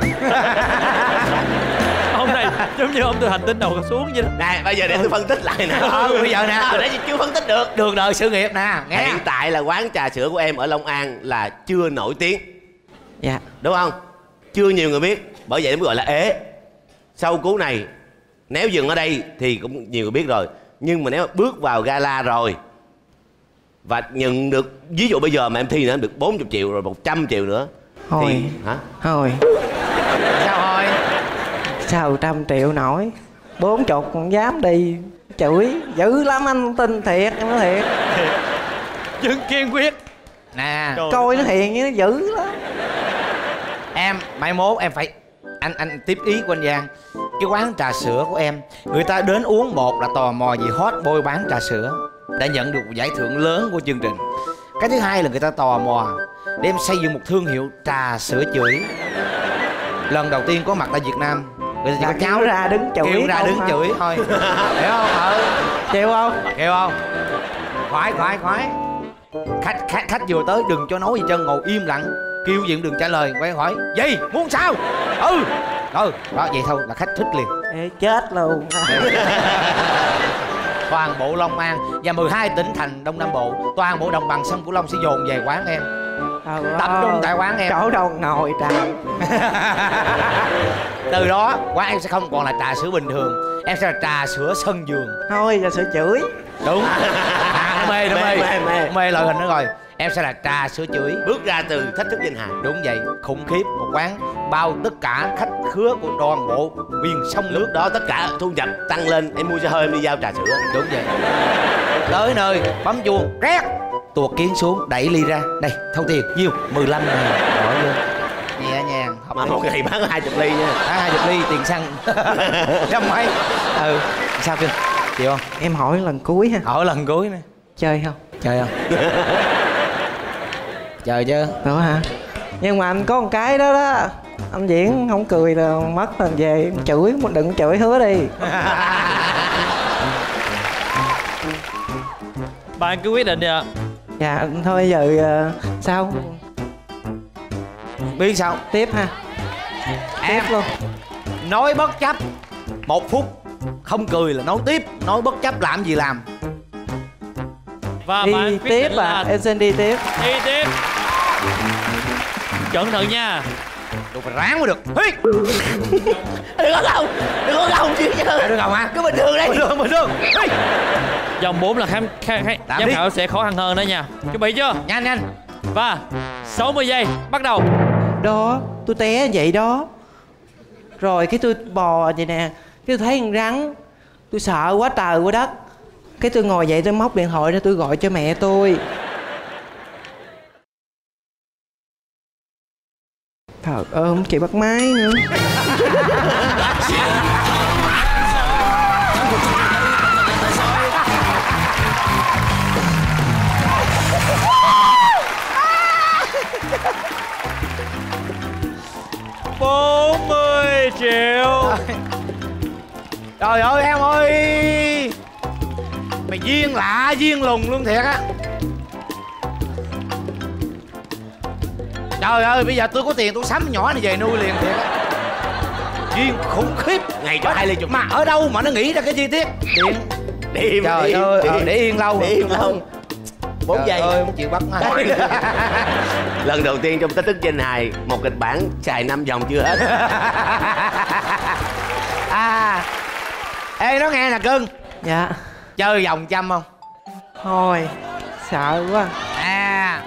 Ông này giống như ông từ hành tinh đầu xuống vậy đó. Nè, bây giờ để tôi phân tích lại nè. Bây giờ nè. Để chưa phân tích được. Đường đời sự nghiệp nè, nghe. Hiện tại là quán trà sữa của em ở Long An là chưa nổi tiếng. Dạ. Đúng không? Chưa nhiều người biết, bởi vậy mới gọi là ế. Sau cú này, nếu dừng ở đây thì cũng nhiều người biết rồi. Nhưng mà nếu bước vào gala rồi và nhận được, ví dụ bây giờ mà em thi nữa em được 40 triệu rồi 100 triệu nữa. Thôi. Thì, hả? Thôi. Sao thôi? Sao 100 triệu nổi? 40 còn dám đi chửi dữ lắm, anh tin thiệt, em nói thiệt. Chứng kiên quyết. Nè. Trời Coi nó hiền như nó dữ lắm. Em, mai mốt em phải... Anh tiếp ý của anh Giang. Cái quán trà sữa của em, người ta đến uống một là tò mò vì hot boy bán trà sữa đã nhận được một giải thưởng lớn của chương trình. Cái thứ hai là người ta tò mò để em xây dựng một thương hiệu trà sữa chửi. Lần đầu tiên có mặt tại Việt Nam, người ta chỉ có Kéo ra đứng chửi. kêu ra không đứng hả? chửi thôi. Hiểu không? Chịu không? Kêu không? Khoái. Khách vừa tới đừng cho nói gì chân, ngồi im lặng. Kêu gì cũng đừng trả lời, quay hỏi gì muốn sao. Đó vậy thôi là khách thích liền. Ê, chết luôn. Toàn bộ Long An và 12 tỉnh thành Đông Nam Bộ, toàn bộ đồng bằng sông Cửu Long sẽ dồn về quán em. Tập trung tại quán em. Chỗ đâu ngồi trà. Từ đó quán em sẽ không còn là trà sữa bình thường, em sẽ là trà sữa sân vườn. Thôi giờ sữa chửi. Đúng. Nó mê Mê. mê lời hình nó rồi. Em sẽ là trà sữa chửi. Bước ra từ thách thức danh hài. Đúng vậy, khủng khiếp. Một quán bao tất cả khách khứa của toàn bộ miền sông nước. Lúc đó tất cả thu nhập tăng lên, em mua xe hơi em đi giao trà sữa. Đúng vậy. Tới nơi bấm chuông rét, tuột kiến xuống đẩy ly ra. Đây thâu tiền nhiêu? 15 ngàn. Bỏ vô nhẹ nhàng. Mà một ngày bán 20 ly nha. 20 ly tiền xăng. Trăm mấy. Sao kìa? Chịu không? Em hỏi lần cuối ha. Hỏi lần cuối nè. Chơi không? Chơi không? Chơi chứ. Được hả? Nhưng mà anh có một cái đó đó, anh diễn không cười là mất lần về chửi, đừng chửi hứa đi. Bạn cứ quyết định đi ạ. Dạ thôi giờ sao? Biết sao? Tiếp ha. Em Tiếp luôn. nói bất chấp 1 phút không cười là nói tiếp, nói bất chấp làm gì làm. Và Đi bạn quyết tiếp định là em xin đi tiếp. đi tiếp. Cẩn thận nha. Đừng phải ráng mới được. Hi. Đừng có gồng chứ. Được không hả? Cứ bình thường đi. Bình thường. Hi. Vòng 4 là giám khảo sẽ khó khăn hơn đó nha. Chuẩn bị chưa? Nhanh. Và 60 giây bắt đầu. Đó, tôi té vậy đó. Rồi cái tôi bò vậy nè, cái tôi thấy con rắn, tôi sợ quá trời quá đất. Cái tôi ngồi dậy tôi móc điện thoại ra tôi gọi cho mẹ tôi. Thật ơi, không chịu bắt máy nữa. $40 triệu. Trời ơi em ơi, mày duyên lạ duyên lùng luôn thiệt á. Trời ơi bây giờ tôi có tiền tôi sắm nhỏ này về nuôi liền thiệt á. Duyên khủng khiếp. Ngày cho 2 ly chục. Mà ở đâu mà nó nghĩ ra cái chi tiết điện. Để im. Trời ơi để yên lâu. Để im lâu. 4 giây. Trời ơi không chịu bắt ngay. Lần đầu tiên trong Tết Tức Danh Hài, một kịch bản xài 5 vòng chưa hết. À, ê nói nghe nè cưng. Dạ. Chơi vòng trăm không? Thôi sợ quá. À,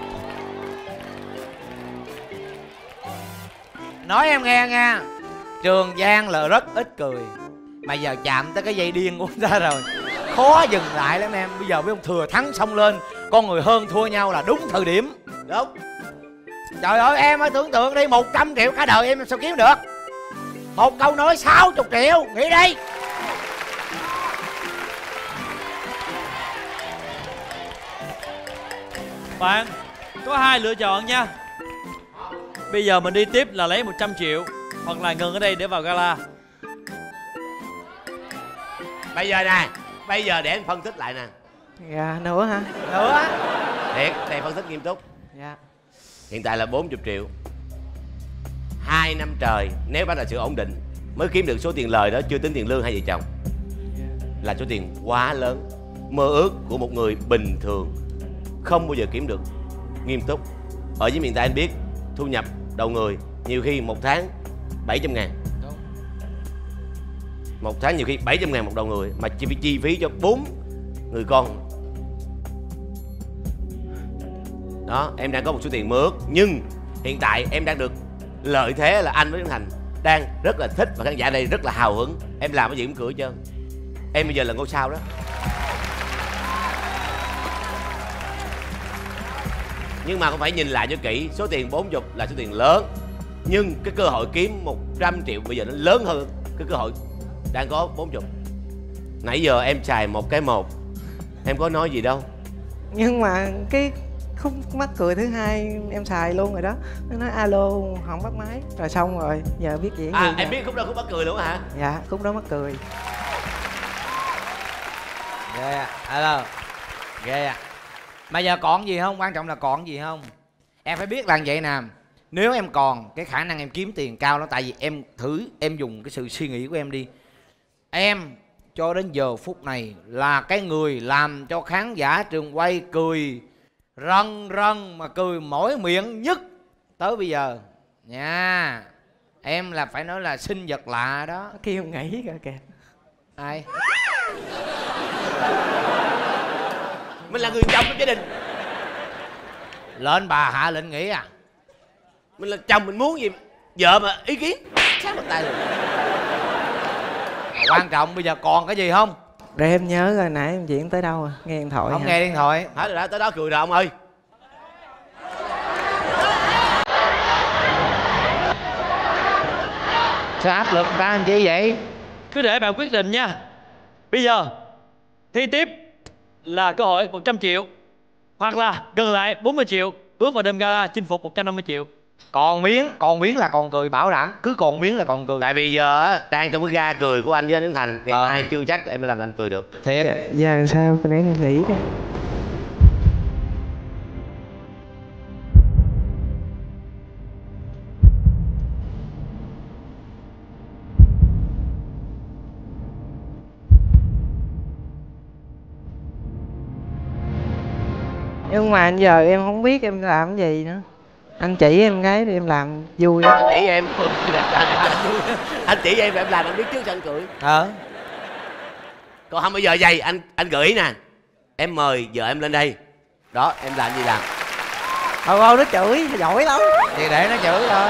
nói em nghe nha, Trường Giang là rất ít cười, mà giờ chạm tới cái dây điên của người ta rồi, khó dừng lại lắm em. Bây giờ với ông thừa thắng xông lên, con người hơn thua nhau là đúng thời điểm. Đúng. Trời ơi em ơi, tưởng tượng đi, 100 triệu cả đời em sao kiếm được. Một câu nói 60 triệu, nghĩ đi. Bạn có 2 lựa chọn nha. Bây giờ mình đi tiếp là lấy 100 triệu, hoặc là ngừng ở đây để vào gala. Bây giờ nè, bây giờ để anh phân tích lại nè. Dạ nữa hả? Nữa. Thiệt, thầy phân tích nghiêm túc. Dạ. Hiện tại là 40 triệu. 2 năm trời, nếu bắt là sự ổn định mới kiếm được số tiền lời đó, chưa tính tiền lương hai vợ chồng, là số tiền quá lớn. Mơ ước của một người bình thường không bao giờ kiếm được. Nghiêm túc. Ở dưới miền Tây anh biết, thu nhập đầu người nhiều khi một tháng 700 ngàn. Một tháng nhiều khi 700 ngàn một đầu người, mà chi phí cho 4 người con. Đó, em đang có một số tiền mơ ước, nhưng hiện tại em đang được lợi thế là anh với Trấn Thành đang rất là thích và khán giả đây rất là hào hứng. Em làm cái gì cũng cười hết trơn. Em bây giờ là ngôi sao đó. Nhưng mà cũng phải nhìn lại cho kỹ, số tiền 40 là số tiền lớn, nhưng cái cơ hội kiếm 100 triệu bây giờ nó lớn hơn cái cơ hội đang có 40. Nãy giờ em xài một cái một, em có nói gì đâu. Nhưng mà cái khúc mắc cười thứ hai em xài luôn rồi đó. Nó nói alo không bắt máy. Rồi xong rồi, giờ biết diễn À gì em nè. biết khúc đó khúc mắc cười luôn hả? Dạ, khúc đó mắc cười. Ghê à, alo. Ghê à. Mà giờ còn gì không? Quan trọng là còn gì không? Em phải biết là vậy nè. Nếu em còn, cái khả năng em kiếm tiền cao lắm. Tại vì em thử, em dùng cái sự suy nghĩ của em đi. Em cho đến giờ phút này là cái người làm cho khán giả trường quay cười rần rần, mà cười mỗi miệng nhất tới bây giờ nha. Em là phải nói là sinh vật lạ đó. Nó kêu nghỉ kìa kìa. Ai? Mình là người chồng trong gia đình. Lên bà hạ lệnh nghỉ à? Mình là chồng, mình muốn gì vợ mà ý kiến sát mặt tay luôn. Quan trọng bây giờ còn cái gì không? Để em nhớ rồi, nãy em diễn tới đâu à? Nghe điện thoại Không hả? nghe điện thoại. Hết rồi đó, tới đó cười rồi ông ơi. Sao áp lực ta anh chị vậy? Cứ để bạn quyết định nha. Bây giờ thi tiếp là cơ hội 100 triệu, hoặc là gần lại 40 triệu, bước vào đêm gala chinh phục 150 triệu. Còn miếng là còn cười bảo đảm. Cứ còn miếng là còn cười. Tại vì giờ á, đang trong cái ga cười của anh với anh Trấn Thành thì ai chưa chắc em làm anh cười được. Thiệt. Giờ làm sao? Nãy em nghĩ đây. Nhưng mà giờ em không biết em làm cái gì nữa. Anh chỉ em cái thì em làm vui á. Chỉ em anh chỉ em làm anh biết trước sao anh cười. Còn không bây giờ vậy anh gợi ý nè, em mời vợ em lên đây đó, em làm gì làm. Thôi nó chửi giỏi lắm. Thì để nó chửi thôi.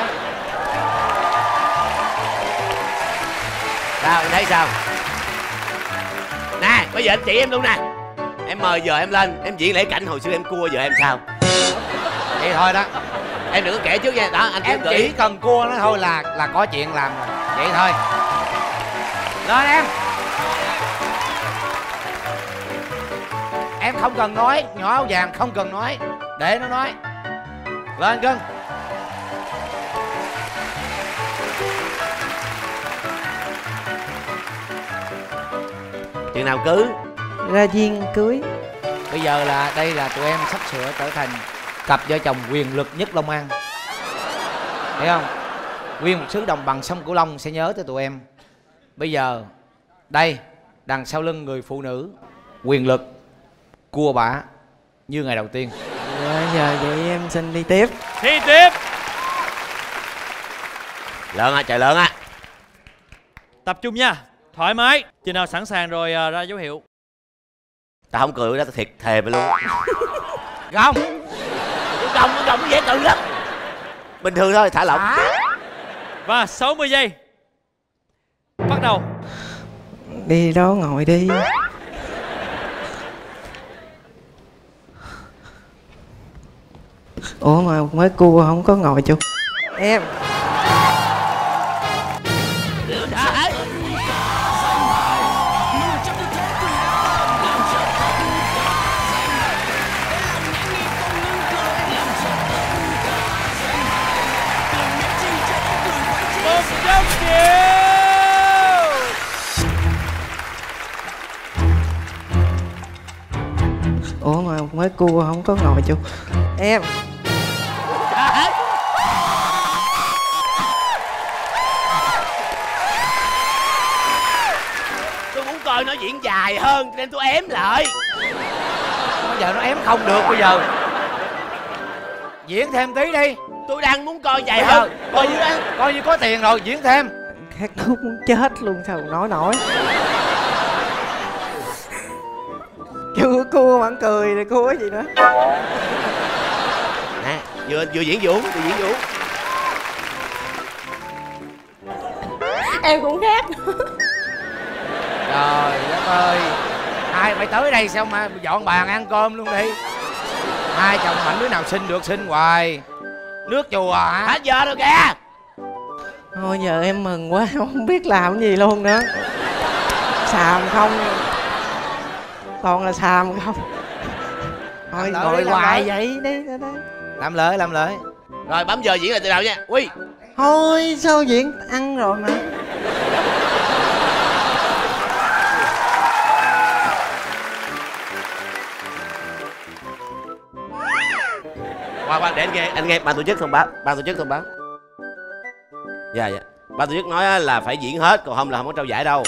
Sao em thấy sao? Nè bây giờ anh chỉ em luôn nè, em mời vợ em lên, em diễn lễ cảnh hồi xưa em cua vợ em sao. Vậy thôi đó. Em đừng có kể trước nha. Đó anh Em gợi chỉ ý. cần cua nó thôi là có chuyện làm rồi. Vậy thôi. Lên em. Em không cần nói, nhỏ áo vàng không cần nói, để nó nói. Lên cưng. Chừng nào cưới? Ra duyên cưới. Bây giờ là đây là tụi em sắp sửa trở thành cặp vợ chồng quyền lực nhất Long An. Thấy không? Nguyên một xứ đồng bằng sông Cửu Long sẽ nhớ tới tụi em. Bây giờ đây, đằng sau lưng người phụ nữ quyền lực cua bả như ngày đầu tiên. Dạ, giờ vậy em xin đi tiếp. Thi tiếp. Lớn á, trời lớn á. Tập trung nha, thoải mái. Chừng nào sẵn sàng rồi ra dấu hiệu. Tao không cười đó, tao thiệt thề mày luôn. Không. Gồng nó dễ cười lắm. Bình thường thôi, thả lỏng. Và 60 giây. Bắt đầu. Đi đó ngồi đi. Ủa mà mới cua không có ngồi chung. Em. Ủa mà mới cua không có ngồi chung. Em. Tôi muốn coi nó diễn dài hơn nên tôi ém lại. Bây giờ nó ém không được bây giờ. Diễn thêm tí đi. Tôi đang muốn coi dài hơn. Coi như có tiền rồi, diễn thêm. Khát nước muốn chết luôn, sao nói nổi. Chưa cua mà cười rồi cua cái gì nữa. Nè, vừa diễn vũ, Em cũng khác. Trời đất ơi. Hai mày tới đây sao mà dọn bàn ăn cơm luôn đi. Hai chồng mạnh đứa nào xin được xin hoài. Nước chùa hả? Hết giờ rồi kìa. Thôi giờ em mừng quá, không biết làm cái gì luôn nữa. Xàm không. Toàn là xàm không. Thôi ngồi hoài vậy đi. Làm lợi. Rồi bấm giờ diễn lại từ đầu nha. Quy. Thôi sao diễn ăn rồi mà. Khoan để anh nghe ban tổ chức thông báo. Dạ. Ban tổ chức nói là phải diễn hết, còn không là không có trao giải đâu.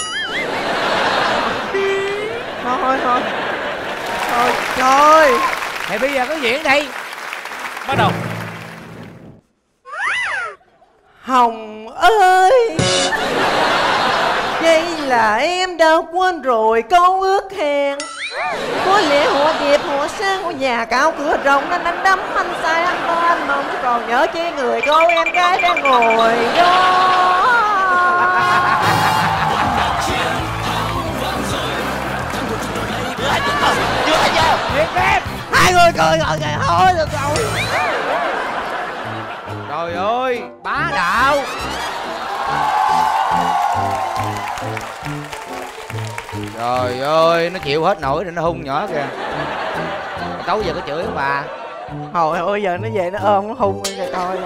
Thôi trời. Thì bây giờ có diễn đi. Bắt đầu. Hồng ơi, vậy là em đã quên rồi câu ước hẹn. Có lẽ họ đẹp, họ sang, họ nhà cao cửa rộng nên anh đắm, anh sai, anh to, anh mong còn nhớ chi người cô em gái đang ngồi đó. Hai người cười rồi kìa, thôi được rồi. Trời ơi, bá đạo. Trời ơi, nó chịu hết nổi rồi nó hung nhỏ kìa. Tối giờ có chửi không bà? Hồi ơi giờ nó về nó ôm nó hung kìa coi.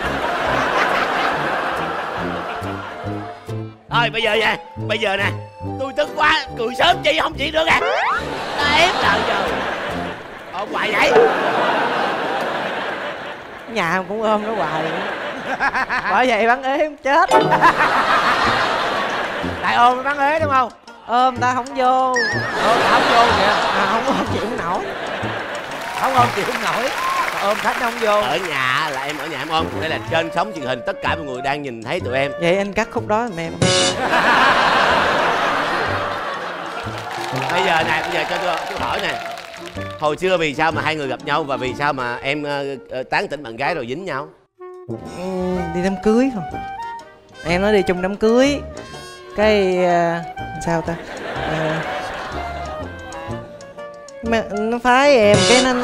Thôi bây giờ nè, tôi tức quá, cười sớm chi không diễn được à. Ta ép lại giờ. Ôm hoài vậy. Nhà cũng ôm nó hoài. Bởi vậy bắn ế chết. Lại ôm nó bắn ế đúng không? Ôm ta không vô. Không vô kìa. Không ôm chịu không nổi. Không ôm chịu không nổi. Ôm khách nó không vô. Ở nhà là em ở nhà em ôm. Đây là trên sóng truyền hình, tất cả mọi người đang nhìn thấy tụi em. Vậy anh cắt khúc đó giùm em. Bây giờ cho tôi hỏi nè. Hồi xưa vì sao mà hai người gặp nhau và vì sao mà em tán tỉnh bạn gái rồi dính nhau? Đi đám cưới không? Em nói đi chung đám cưới. Cái sao ta? Nó phái em cái nó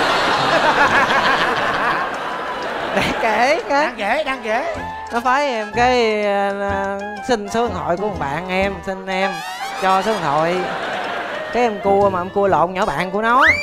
Đang kể cái Đang kể nó phái em cái xin số điện thoại của một bạn em, xin em cho số điện thoại. Cái em cua mà em cua lộn nhỏ bạn của nó.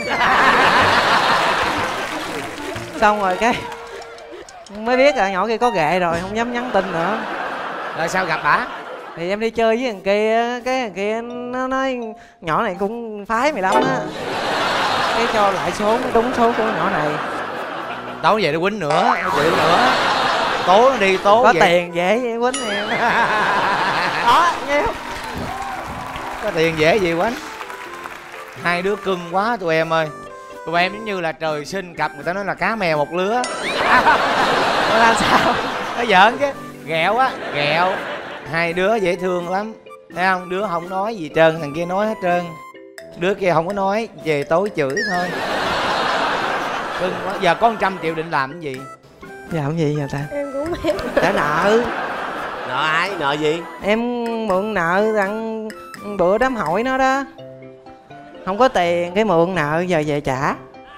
Xong rồi cái mới biết là nhỏ kia có ghệ rồi, không dám nhắn tin nữa. Rồi sao gặp bả? Thì em đi chơi với thằng kia, cái thằng kia nó nói nhỏ này cũng phái mày lắm á. Cái cho lại số, đúng số của nhỏ này. Tối về nó quýnh nữa, nó chịu nữa. Tố nó đi, tố có vậy. Tiền dễ quýnh em. Đó, nghe không? Có tiền dễ gì quánh. Hai đứa cưng quá tụi em ơi. Tụi em giống như là trời sinh cặp, người ta nói là cá mè một lứa. Nó làm sao? Nó giỡn chứ. Ghẹo á, ghẹo. Hai đứa dễ thương lắm. Thấy không? Đứa không nói gì trơn, thằng kia nói hết trơn. Đứa kia không có nói, về tối chửi thôi. Cưng quá. Giờ có 100 triệu định làm cái gì? Làm gì vậy ta? Em cũng biết. Trả nợ. Nợ ai? Nợ gì? Em mượn nợ thằng bữa đám hỏi nó đó. Không có tiền, cái mượn nợ giờ về trả.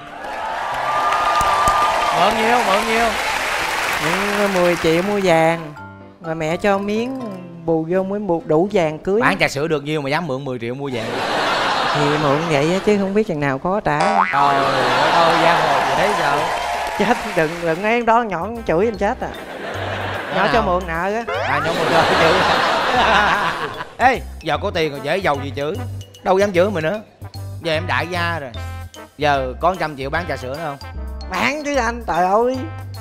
Mượn nhiêu, mượn nhiêu? Mượn 10 triệu mua vàng. Rồi mẹ cho miếng bù vô mới bù đủ vàng cưới. Bán trà sữa được nhiêu mà dám mượn 10 triệu mua vàng? Thì mượn vậy á, chứ không biết chừng nào có trả. Trời ơi, giang hồ gì đấy sao? Chết, đừng ấy đó, nhỏ chửi em chết à. Nhỏ cho mượn nợ á. Nhỏ mượn nợ chửi. Ê, giờ có tiền rồi dễ giàu gì chửi. Đâu dám chửi mình nữa. Giờ em đại gia rồi. Giờ có 100 triệu bán trà sữa nữa không? Bán chứ anh, trời ơi.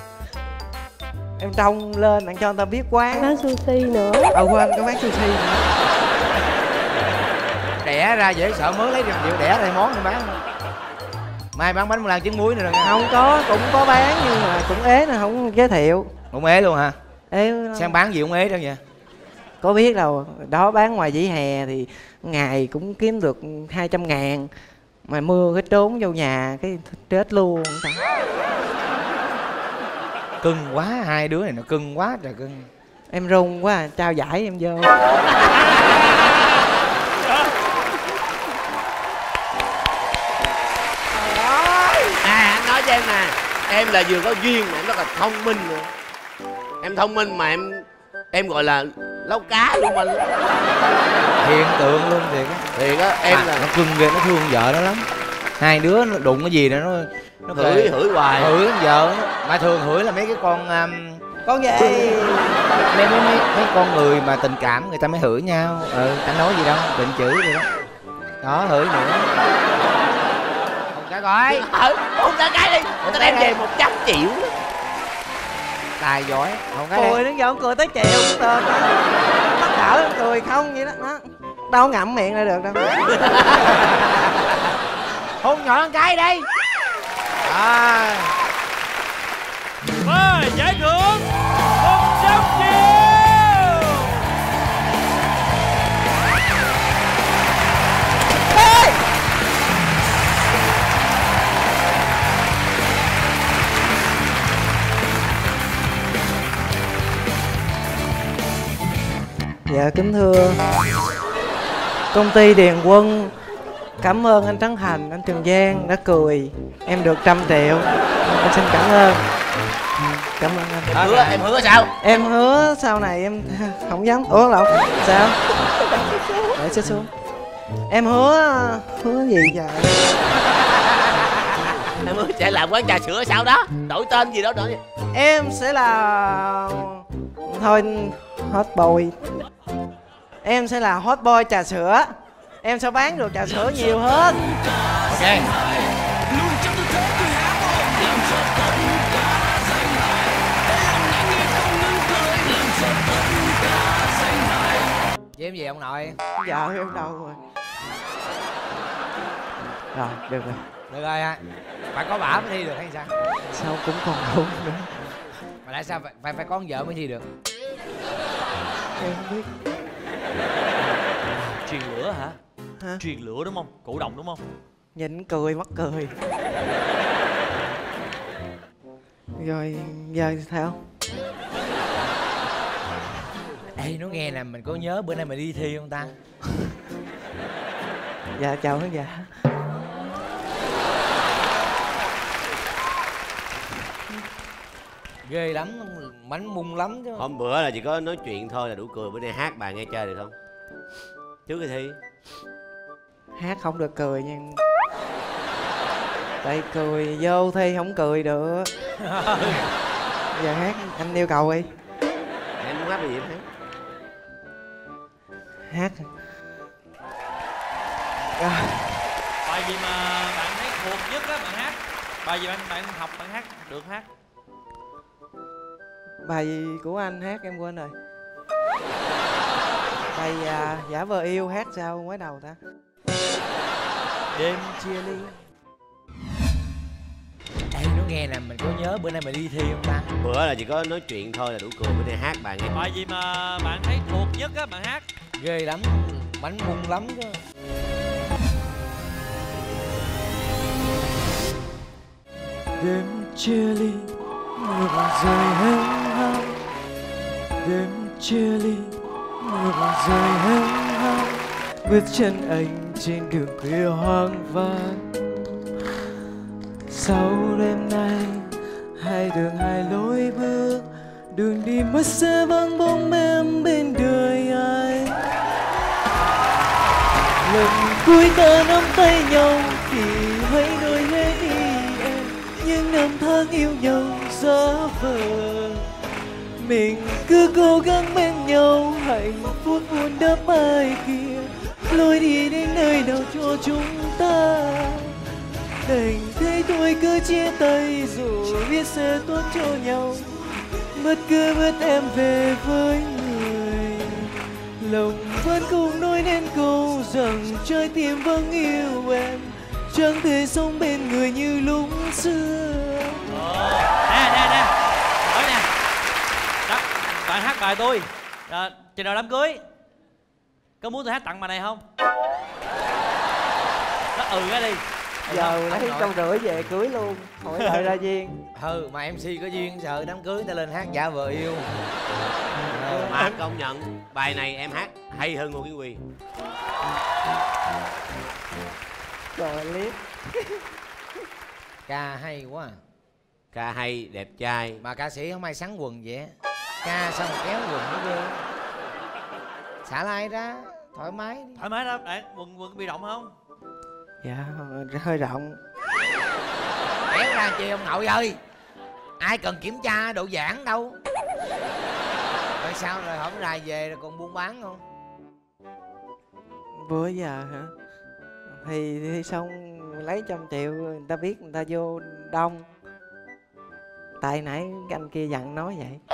Em trông lên bạn cho người ta biết quán. Bán sushi nữa. Quên, có bán sushi nữa. Đẻ ra dễ sợ, mới lấy 100 triệu đẻ ra món em bán. Mai bán bánh lan trứng muối nữa rồi nha. Không có, cũng có bán nhưng mà cũng ế nên không giới thiệu. Cũng ế luôn hả? Ế. Xem bán gì cũng ế đó vậy. Có biết đâu, đó bán ngoài vỉa hè thì ngày cũng kiếm được 200.000. Mà mưa cái trốn vô nhà cái chết luôn. Cưng quá, hai đứa này nó cưng quá trời cưng. Em run quá, trao giải em vô. Anh nói cho em nè, em là vừa có duyên mà em rất là thông minh nữa. Em thông minh mà em gọi là lấu cá luôn mà. Hiện tượng luôn thiệt á. Thiệt á, em là nó cưng ghê, nó thương vợ nó lắm. Hai đứa nó đụng cái gì nữa nó hửi hoài. Hửi vợ nó. Mà thường hửi là mấy cái con gì? Mấy con người mà tình cảm người ta mới hửi nhau. Anh nói gì đâu, định chửi vậy đó. Đó, hửi nữa. Không trả gọi. Không trả cái đi, người ta đem về 100 triệu. Tài giỏi. Không cái Cười đến giờ không cười tới triệu cũng tên đó. Mắc cỡ cười không vậy đó. Đâu ngậm miệng lại được đâu. Hôn nhỏ con cái đi. Và giải thưởng 100 triệu. Dạ kính thưa công ty Điền Quân, cảm ơn anh Trấn Thành, anh Trường Giang đã cười. Em được 100 triệu. Em xin cảm ơn. Cảm ơn anh. Em hứa sao? Em hứa sau này em không dám. Ủa lộn. Sao? Để sẽ xuống. Em hứa gì vậy? Em hứa sẽ làm quán trà sữa sau đó. Đổi tên gì đó đổi. Em sẽ là thôi hot boy. Em sẽ là hot boy trà sữa. Em sẽ bán được trà sữa nhiều hơn. Ok. Với em gì ông nội? Vợ em đâu rồi? Rồi, được rồi. Được rồi ha. Phải có bả mới thi được hay sao? Sao cũng còn đúng nữa. Mà tại sao phải có con vợ mới thi được? Em không biết. Truyền lửa hả? Hả? Truyền lửa đúng không? Cổ động đúng không? Nhìn cười mắc cười. Rồi giờ sao? Ê, nó nghe nè, mình có nhớ bữa nay mình đi thi không ta? Dạ chào khán giả. Ghê lắm, bánh mung lắm chứ. Hôm bữa là chỉ có nói chuyện thôi là đủ cười. Bữa nay hát bài nghe chơi được không? Trước khi thi Hát không được cười nha. Tại cười vô thi không cười được. Giờ hát anh yêu cầu đi. em muốn hát bài gì em hát? Hát. Bài gì mà bạn thấy thuộc nhất á bạn hát? Bài gì bạn học bạn hát được hát? Bài gì của anh hát em quên rồi. Bài Giả Vờ Yêu hát sao mới đầu ta? Đêm chia ly. Ê, nó nghe nè, mình có nhớ bữa nay mình đi thi không ta? Bữa là chỉ có nói chuyện thôi là đủ cười, bữa nay hát bài nghe. Bài gì mà bạn thấy thuộc nhất á bạn hát? Ghê lắm, bánh bung lắm chứ. Đêm chia ly mưa còn rơi heo hao, đêm chia ly mưa còn rơi heo hao, bước chân anh trên đường khuya hoang vắng. Sau đêm nay hai đường hai lối bước, đường đi mất sẽ vắng bóng em bên đời anh. Lần cuối ta nắm tay nhau thì hãy nói hết đi em, những năm tháng yêu nhau giá vờ. Mình cứ cố gắng bên nhau, hạnh phúc muốn đáp ai kia, lối đi đến nơi nào cho chúng ta. Đành thấy tôi cứ chia tay dù biết sẽ tốt cho nhau, bất cứ bước em về với người. Lòng vẫn không nói nên câu rằng trái tim vẫn yêu em, chẳng thể sống bên người như lúc xưa. Nè nói nè đó, bạn hát bài tôi chừng nào đám cưới, có muốn tôi hát tặng bài này không? Nó cái đi. Giờ lấy 150 về cưới luôn, hỏi lại ra duyên. Mà MC có duyên sợ đám cưới ta lên hát Giả Vờ Yêu. Mà công nhận bài này em hát hay hơn Ngô Kiến Huy. Trời liếc. Ca hay quá à. Ca hay, đẹp trai. Mà ca sĩ không ai sắn quần vậy. Ca xong kéo quần nó ghê. Xả lai ra, thoải mái đi. Thoải mái đó bạn, quần bị rộng không? Dạ hơi rộng. Kéo ra chi ông nội ơi, ai cần kiểm tra độ giãn đâu. Rồi sao rồi hổng rày về rồi còn buôn bán không? Bữa giờ hả? Thì xong lấy 100 triệu người ta biết người ta vô đông. Tại nãy anh kia dặn nói vậy.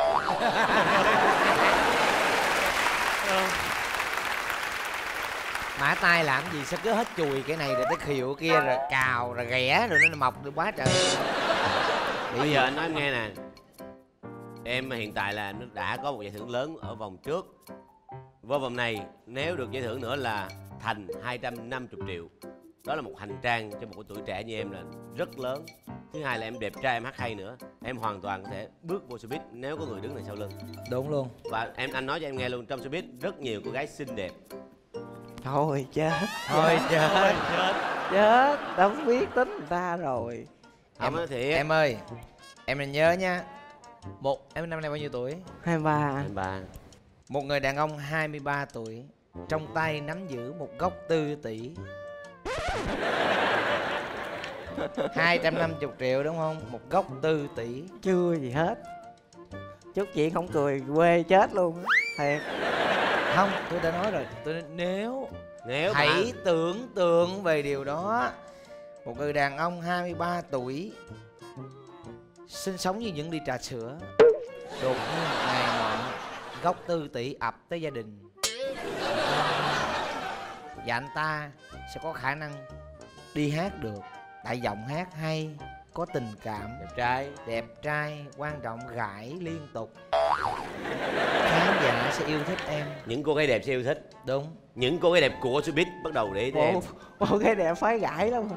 Mã tay làm gì sao cứ hết chùi cái này rồi tới khều kia rồi cào rồi ghẻ rồi nó mọc được quá trời. Bây giờ anh nói em nghe nè, em hiện tại là nó đã có một giải thưởng lớn ở vòng trước. Vô vòng này nếu được giải thưởng nữa là thành 250 triệu. Đó là một hành trang cho một cái tuổi trẻ như em là rất lớn. Thứ hai là em đẹp trai, em hát hay nữa. Em hoàn toàn có thể bước vô showbiz nếu có người đứng đằng sau lưng. Đúng luôn. Và anh nói cho em nghe luôn, trong showbiz rất nhiều cô gái xinh đẹp. Thôi chết. Thôi chết. Chết, đã biết tính người ta rồi. Không nói thiệt. Em ơi, em nên nhớ nha. Em năm nay bao nhiêu tuổi? 23. 23. Một người đàn ông 23 tuổi trong tay nắm giữ một gốc 4 tỷ 250 triệu đúng không? Một gốc 4 tỷ. Chưa gì hết. Chút chuyện không cười quê chết luôn á. Thiệt. Không, tôi đã nói rồi. Nếu hãy tưởng tượng về điều đó. Một người đàn ông 23 tuổi sinh sống như những ly trà sữa, đột nhiên một ngày nọ gốc 4 tỷ ập tới gia đình, và anh ta sẽ có khả năng đi hát được. Tại giọng hát hay, có tình cảm, đẹp trai, quan trọng gãi liên tục. Khán giả sẽ yêu thích em. Những cô gái đẹp sẽ yêu thích. Đúng. Những cô gái đẹp của showbiz bắt đầu để ý tới em. Cô gái đẹp phái gãi lắm.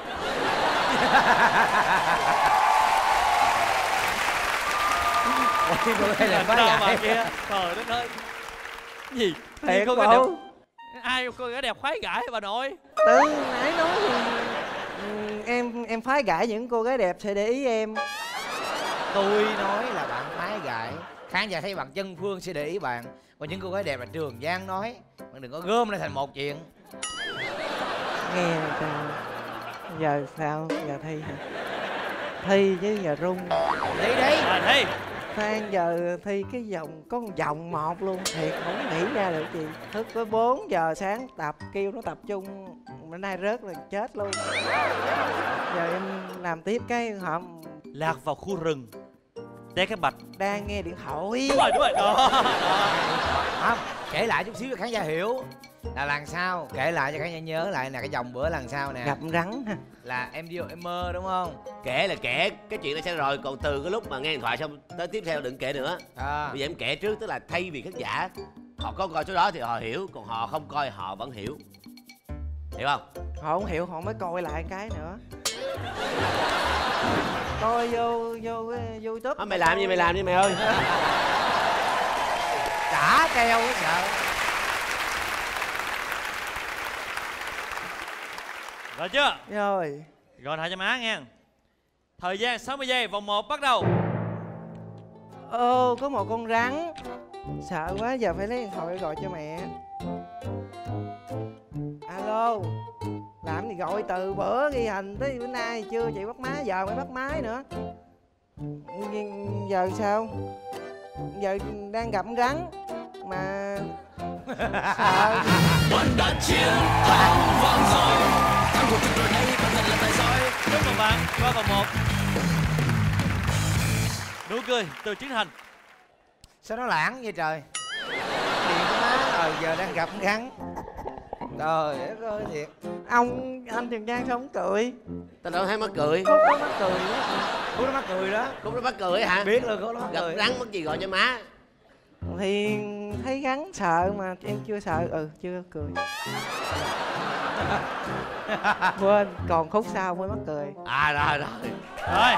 Cô gái đẹp phái gãi kia. Trời đất ơi. Gì? Thiệt cô gái đẹp. Bộ. Ai cô gái đẹp khoái gãi bà nội? Từ nãy nói thì em phái gãi những cô gái đẹp sẽ để ý em. Tôi nói là bạn phái gãi, khán giả thấy bạn chân phương sẽ để ý bạn. Còn những cô gái đẹp là Trường Giang nói, bạn đừng có gom lại thành một chuyện. Nghe sao? Giờ sao? Giờ thi hả? Thi chứ giờ rung. Đi đi. Thi. Phan giờ thi cái vòng có một vòng một luôn, thiệt không nghĩ ra được gì. Thức tới 4 giờ sáng tập, kêu nó tập trung, bữa nay rớt là chết luôn. Giờ em làm tiếp cái họ Lạc vào khu rừng Té cái bạch. đang nghe điện thoại. Đúng rồi đó. Không, kể lại chút xíu cho khán giả hiểu. Là lần sau, kể lại cho khán giả nhớ lại nè, cái dòng bữa lần sau nè. Gặp rắn ha. Là em vô em mơ đúng không? Kể là kể cái chuyện đó sẽ rồi, còn từ cái lúc mà nghe điện thoại xong tới tiếp theo đừng kể nữa. Bây giờ em kể trước, tức là thay vì khán giả họ có coi số đó thì họ hiểu, còn họ không coi họ vẫn hiểu. Hiểu không? Họ không hiểu họ mới coi lại cái nữa. Coi vô YouTube. Mày làm gì mày ơi. Trả keo cái sợ. Rồi chưa? Rồi. Gọi lại cho má nghe. Thời gian 60 giây, vòng 1 bắt đầu. Ô, có một con rắn. Sợ quá, giờ phải lấy điện thoại gọi cho mẹ. Alo. Làm gì gọi từ bữa ghi hình tới bữa nay chưa chị bắt máy, giờ mới bắt máy nữa. Giờ sao? Giờ đang gặp con rắn mà sợ. Bạn đã chiến thắng vang dội, thắng cuộc cuộc đời đây bạn thật là tài giỏi. Chúc mừng bạn qua vòng 1. Nụ cười từ Chiến Thành. Sao nó lãng vậy trời? Điện của má giờ đang gặp con rắn. Trời đất ơi thiệt. Anh Trường Giang sao không cười? Tao đâu thấy mắc cười. Cúc nó mắc cười đó. Cúc nó mắc cười đó. Cúc nó mắc cười hả? Biết luôn Cúc nó mắc Gặp cười. rắn mắc gì gọi cho má. Thì thấy rắn sợ mà em chưa sợ. Chưa cười. Quên, còn khúc sau mới mắc cười. Rồi. Rồi.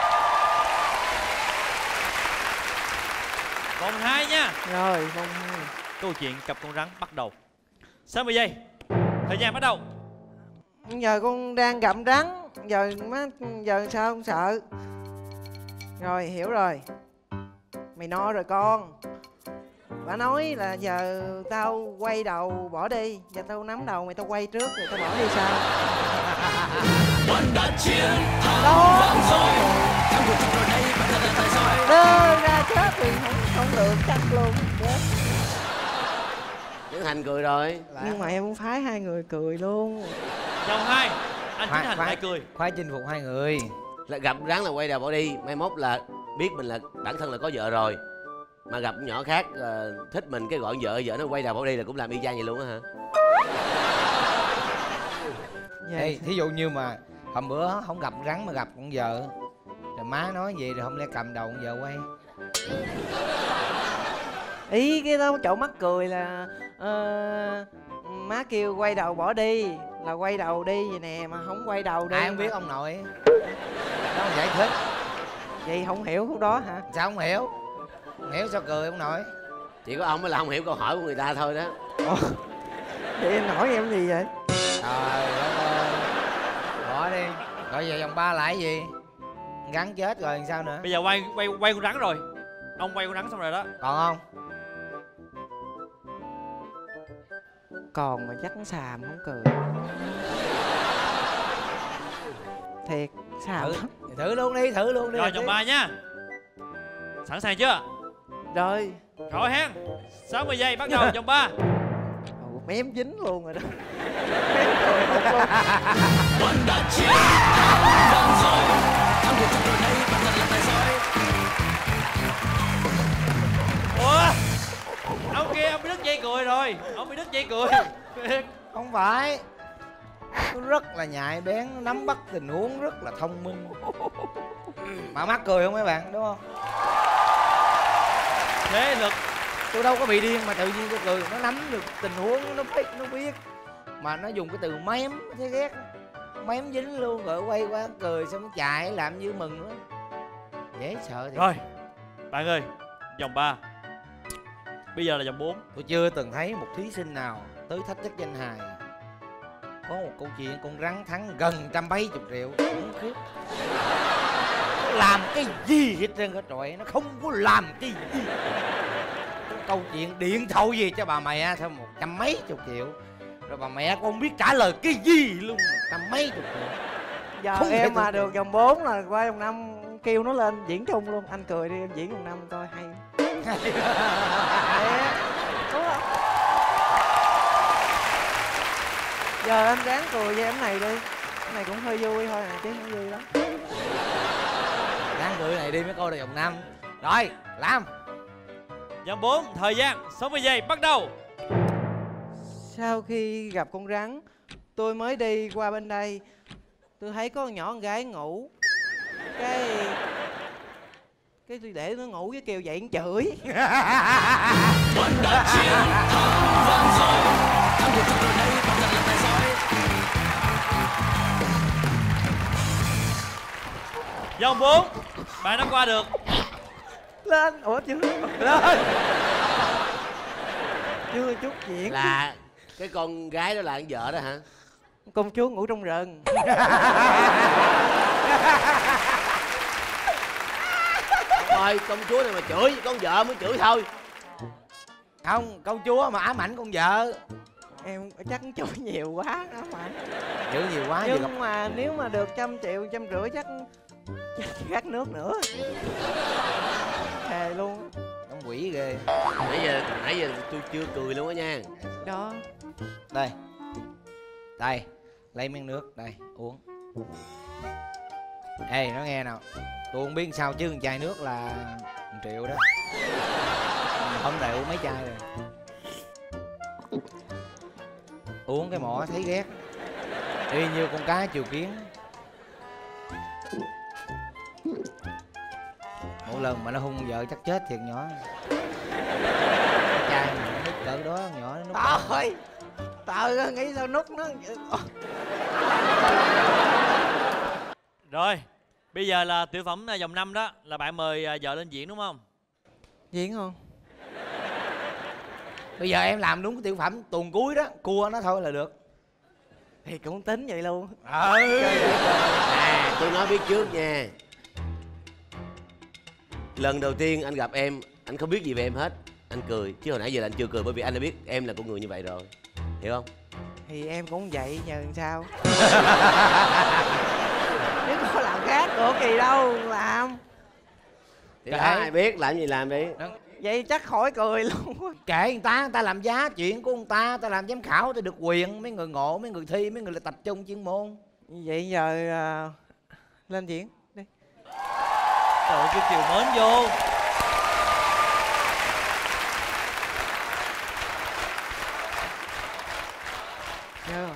Vòng 2 nha. Rồi, vòng 2. Câu chuyện cặp con rắn bắt đầu. 60 giây. Thời gian bắt đầu. Giờ con đang gặm rắn. Giờ sao không sợ? Rồi, hiểu rồi. Mày no rồi con. Bà nói là giờ tao quay đầu bỏ đi. Giờ tao nắm đầu mày, tao quay trước rồi tao bỏ đi sao? Bạn đã chiến thắng vang dội, thắng cuộc cuộc đời đây bạn thật là tài giỏi. Đơ ra chết thì không được, chắc luôn. Chết. Tiến Thành cười rồi. Nhưng mà em cũng phái hai người cười luôn. Vòng 2. Anh Chiến Thành lại cười. Khoái chinh phục hai người. Là gặp rắn là quay đầu bỏ đi, mai mốt là biết mình là bản thân là có vợ rồi, mà gặp nhỏ khác thích mình cái gọi vợ nó quay đầu bỏ đi là cũng làm y chang vậy luôn á hả? Ê, thí dụ như mà hôm bữa không gặp rắn mà gặp con vợ, rồi má nói gì rồi không lẽ cầm đầu con vợ quay. Ý cái đó chỗ mắc cười là má kêu quay đầu bỏ đi là quay đầu đi vậy nè, mà không quay đầu đi. Ai không biết ông nội. Nó không giải thích. Vậy không hiểu khúc đó hả? Sao không hiểu? Không hiểu sao cười ông nội? Chỉ có ông mới là không hiểu câu hỏi của người ta thôi đó. Vậy em hỏi em gì vậy? Trời đất ơi. Bỏ đi. Rồi về vòng 3 lại cái gì? Rắn chết rồi sao nữa? Bây giờ quay con rắn rồi. Ông quay con rắn xong rồi đó. Còn không? Còn mà chắc xàm không cười. Thiệt xàm lắm. Thử luôn đi, thử luôn đi. Rồi vòng 3 nha. Sẵn sàng chưa? Rồi. Rồi hen. 60 giây bắt đầu vòng 3. Mém dính luôn rồi đó. Bạn đã chiến thắng vang dội, thắng cuộc cuộc đời đây bạn thật là tài giỏi. Ủa? Ông kia ông bị đứt dây cười rồi. Ông bị đứt dây cười. Không phải. Nó rất là nhạy bén, nó nắm bắt tình huống rất là thông minh. Mà mắc cười không mấy bạn, đúng không? Thế lực. Tôi đâu có bị điên mà tự nhiên tôi cười. Nó nắm được tình huống, nó biết. Mà nó dùng cái từ mém, thấy ghét. Mém dính luôn rồi quay qua cười xong nó chạy làm như mừng nữa. Dễ sợ thì. Rồi. Bạn ơi, vòng 3. Bây giờ là vòng 4. Tôi chưa từng thấy một thí sinh nào tới thách thức danh hài có một câu chuyện con rắn thắng gần 170 triệu. Khủng khiếp. Nó làm cái gì hết trơn cả trọi. Nó không có làm cái gì. Câu chuyện điện thoại gì cho bà mẹ thôi 100 mấy chục triệu. Rồi bà mẹ con không biết trả lời cái gì luôn. 100 mấy chục triệu. Giờ Không em thể mà tưởng được vòng 4 là qua vòng 5 kêu nó lên diễn chung luôn. Anh cười đi, em diễn một năm coi hay. Đúng không? Giờ anh ráng cười với em này đi. Cái này cũng hơi vui thôi chứ không vui lắm. Ráng cười này đi mới coi được vòng 5. Rồi, làm. Vòng 4, thời gian 60 giây bắt đầu. Sau khi gặp con rắn, tôi mới đi qua bên đây. Tôi thấy có con nhỏ con gái ngủ. Cái tôi để nó ngủ với kêu dậy nó chửi. Bạn đã chiến thắng vang dội, thắng cuộc trong đời đây bạn thật là tài giỏi. Vòng 4, bạn đã qua được. Lên, ủa chưa? Lên. Chưa chút diễn. Là cái con gái đó là con vợ đó hả? Công chúa ngủ trong rừng. Thôi công chúa này mà chửi, con vợ mới chửi thôi. Không, công chúa mà ám ảnh con vợ. Em chắc chửi nhiều quá ám ảnh. Chửi nhiều quá gì gặp. Nhưng mà nếu mà được 100 triệu, 150 chắc khát nước nữa. Thề luôn. Ông quỷ ghê. Nãy giờ tôi chưa cười luôn á nha. Đó. Đây. Đây, lấy miếng nước, đây, uống. Ê, nói nghe nào. Tôi không biết sao chứ một chai nước là 1 triệu đó. Hôm nay uống mấy chai rồi. Uống cái mỏ thấy ghét. Y như con cá chiều kiến. Mỗi lần mà nó hung vợ chắc chết thiệt nhỏ. Chai nước cỡ đó nhỏ nó Trời ơi, nghĩ sao nút nó. Rồi, bây giờ là tiểu phẩm vòng 5 đó. Là bạn mời vợ lên diễn đúng không? Diễn không? Bây giờ em làm đúng cái tiểu phẩm tuần cuối đó, cua nó thôi là được. Thì cũng tính vậy luôn. Tôi nói biết trước nha. Lần đầu tiên anh gặp em, anh không biết gì về em hết. Anh cười, chứ hồi nãy giờ là anh chưa cười bởi vì anh đã biết em là con người như vậy rồi. Hiểu không? Thì em cũng vậy, nhờ làm sao. Nếu có làm khác được gì đâu làm. Thì đó, ai biết làm gì làm đi. Vậy chắc khỏi cười luôn. Kệ người ta làm giá chuyện của người ta làm giám khảo, ta được quyền. Mấy người ngộ, mấy người thi, mấy người là tập trung chuyên môn. Vậy giờ lên diễn đi. Trời ơi, cái chiều mến vô. Chưa.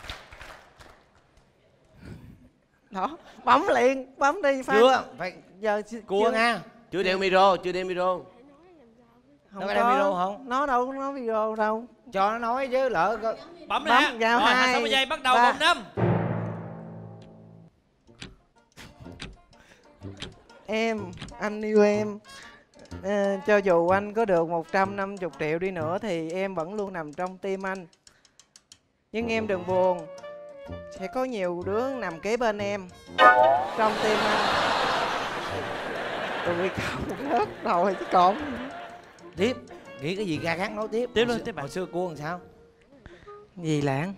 Đó, bấm liền, bấm đi Phan. Chưa, phải Giờ cua nha. Chưa đeo micro, chưa đeo micro. Không Nó có đem video không? Nó đâu có nói video đâu. Cho nó nói chứ lỡ có... Bấm nè. vào Rồi, 2, 60 giây bắt đầu 3. vòng 5. Anh yêu em. Cho dù anh có được 150 triệu đi nữa thì em vẫn luôn nằm trong tim anh. Nhưng em đừng buồn, sẽ có nhiều đứa nằm kế bên em trong tim anh. Tôi không hết rồi chứ còn. Tiếp, nghĩ cái gì ra khác nói tiếp. Tiếp luôn, tiếp bạn. Hồi xưa cua làm sao? Gì Lãng?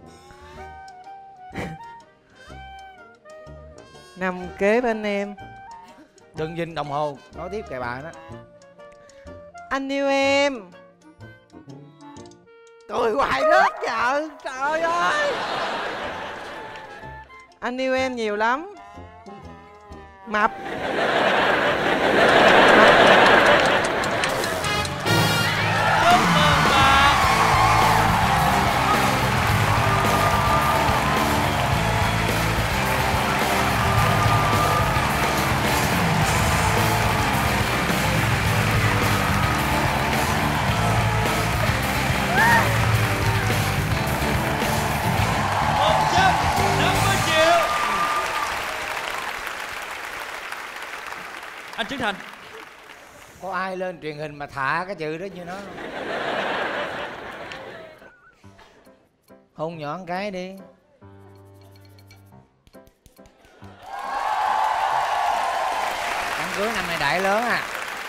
Nằm kế bên em. Đừng nhìn đồng hồ, nói tiếp kệ bà đó. Anh yêu em. Cười hoài rớt vợ. Trời ơi. Anh yêu em nhiều lắm. Mập. Anh Trấn Thành. Có ai lên truyền hình mà thả cái chữ đó như nó không? Hôn nhỏ một cái đi. Đám cưới năm nay đại lớn à.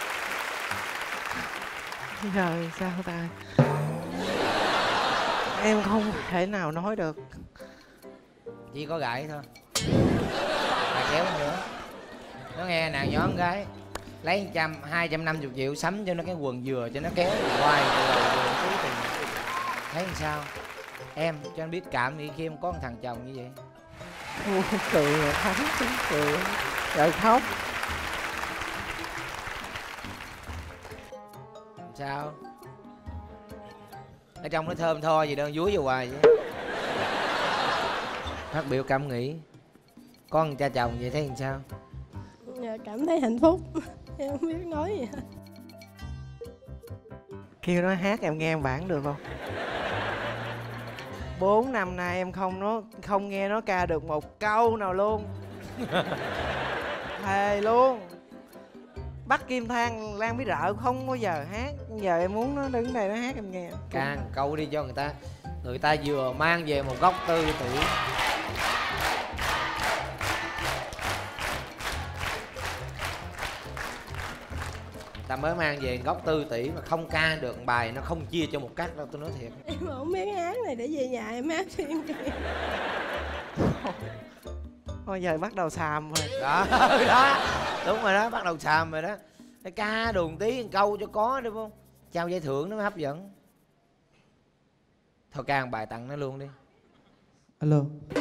Rồi sao ta? Em không thể nào nói được. Chỉ có gãi thôi. Bà kéo nữa. Nó nghe nàng nhỏ con gái lấy 250 triệu sắm cho nó cái quần dừa cho nó kéo hoài từ thấy làm sao em cho anh biết cảm nghĩ khi em có một thằng chồng như vậy. Cười rồi Thắng, cười rồi khóc. Sao ở trong nó thơm tho gì đâu, dúi vô hoài vậy. Phát biểu cảm nghĩ có một cha chồng vậy thấy làm sao? Dạ, cảm thấy hạnh phúc. Em không biết nói gì hết. Kêu nó hát em nghe bản được không? 4 năm nay em không nghe nó ca được một câu nào luôn. Thề luôn. Bắt Kim Thang Lan Bí Rợ không bao giờ hát. Giờ em muốn nó đứng đây nó hát em nghe. Ca câu đi cho người ta vừa mang về một góc tư tưởng. Ta mới mang về góc 4 tỷ mà không ca được bài nó không chia cho một cắt đâu, tôi nói thiệt. Em không biết hát này để về nhà em hát cho em nghe. Thôi giờ bắt đầu xàm rồi. Đó, đó, đúng rồi đó, bắt đầu xàm rồi đó. Phải ca đùn tí một câu cho có đúng không? Trao giải thưởng nó mới hấp dẫn. Thôi ca một bài tặng nó luôn đi. Alo.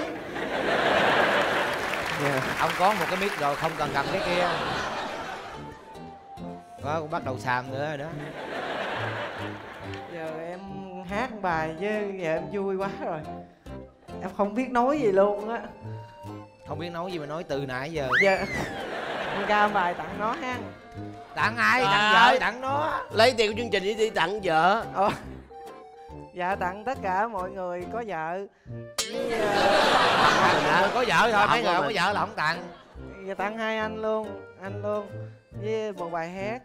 Yeah. Ông có một cái mic rồi không cần cầm cái kia. Đó, cũng bắt đầu xàm nữa rồi đó. Giờ em hát bài chứ giờ em vui quá rồi. Em không biết nói gì luôn á. Không biết nói gì mà nói từ nãy giờ. Giờ em ca bài tặng nó ha. Tặng ai? Tặng vợ, tặng nó. Lấy tiền của chương trình đi tặng vợ. Dạ tặng tất cả mọi người có vợ. Có vợ thôi, mấy người không có vợ là không tặng. Giờ tặng hai anh luôn. Anh luôn. Với một bài hát.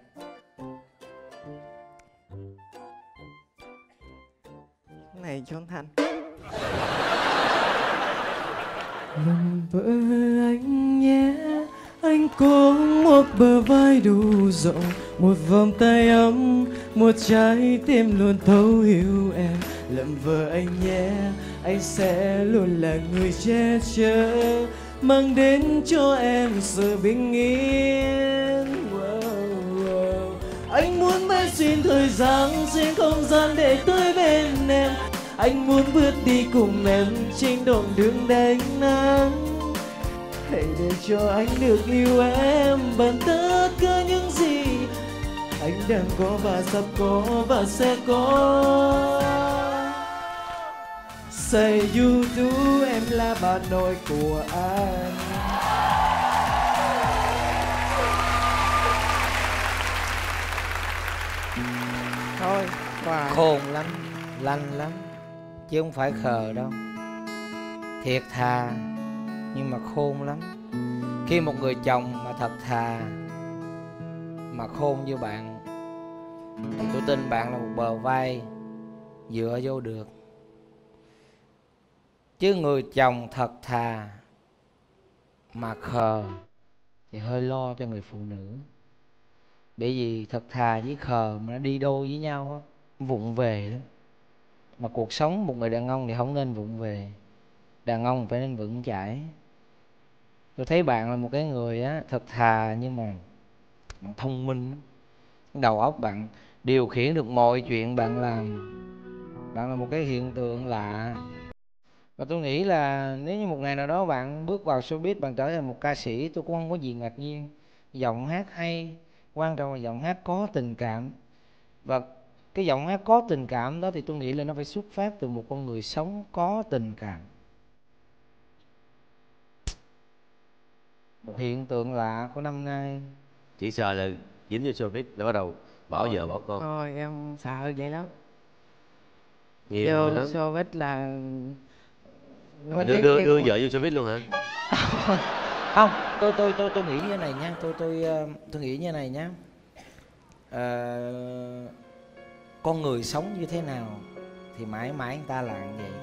Cái này cho anh Thành. Lần vợ anh nhé, anh có một bờ vai đủ rộng, một vòng tay ấm, một trái tim luôn thấu hiểu em. Làm vợ anh nhé, anh sẽ luôn là người che chở, mang đến cho em sự bình yên. Anh muốn bé xin thời gian, xin không gian để tới bên em. Anh muốn bước đi cùng em trên đoạn đường đánh nắng. Hãy để cho anh được yêu em bằng tất cả những gì anh đang có và sắp có và sẽ có. Say you do, em là bà nội của anh. Thôi, wow. Khôn lắm, lanh lắm, chứ không phải khờ đâu. Thiệt thà nhưng mà khôn lắm. Khi một người chồng mà thật thà mà khôn như bạn thì tôi tin bạn là một bờ vai dựa vô được. Chứ người chồng thật thà mà khờ thì hơi lo cho người phụ nữ. Bởi vì thật thà với khờ mà nó đi đôi với nhau á, vụng về đó. Mà cuộc sống một người đàn ông thì không nên vụng về. Đàn ông phải nên vững chãi. Tôi thấy bạn là một cái người á thật thà nhưng mà bạn thông minh. Đầu óc bạn điều khiển được mọi chuyện bạn làm. Bạn là một cái hiện tượng lạ. Và tôi nghĩ là nếu như một ngày nào đó bạn bước vào showbiz, bạn trở thành một ca sĩ, tôi cũng không có gì ngạc nhiên. Giọng hát hay, quan trọng là giọng hát có tình cảm. Và cái giọng hát có tình cảm đó thì tôi nghĩ là nó phải xuất phát từ một con người sống có tình cảm. Một hiện tượng lạ của năm nay. Chỉ sợ là dính vô showbiz là bắt đầu bỏ vợ bỏ con. Thôi em sợ vậy lắm. Nhiều Vô lắm. showbiz là Đưa vợ vô showbiz luôn hả? Không, tôi nghĩ như này nha, tôi nghĩ như này nhá. Con người sống như thế nào thì mãi mãi người ta là như vậy.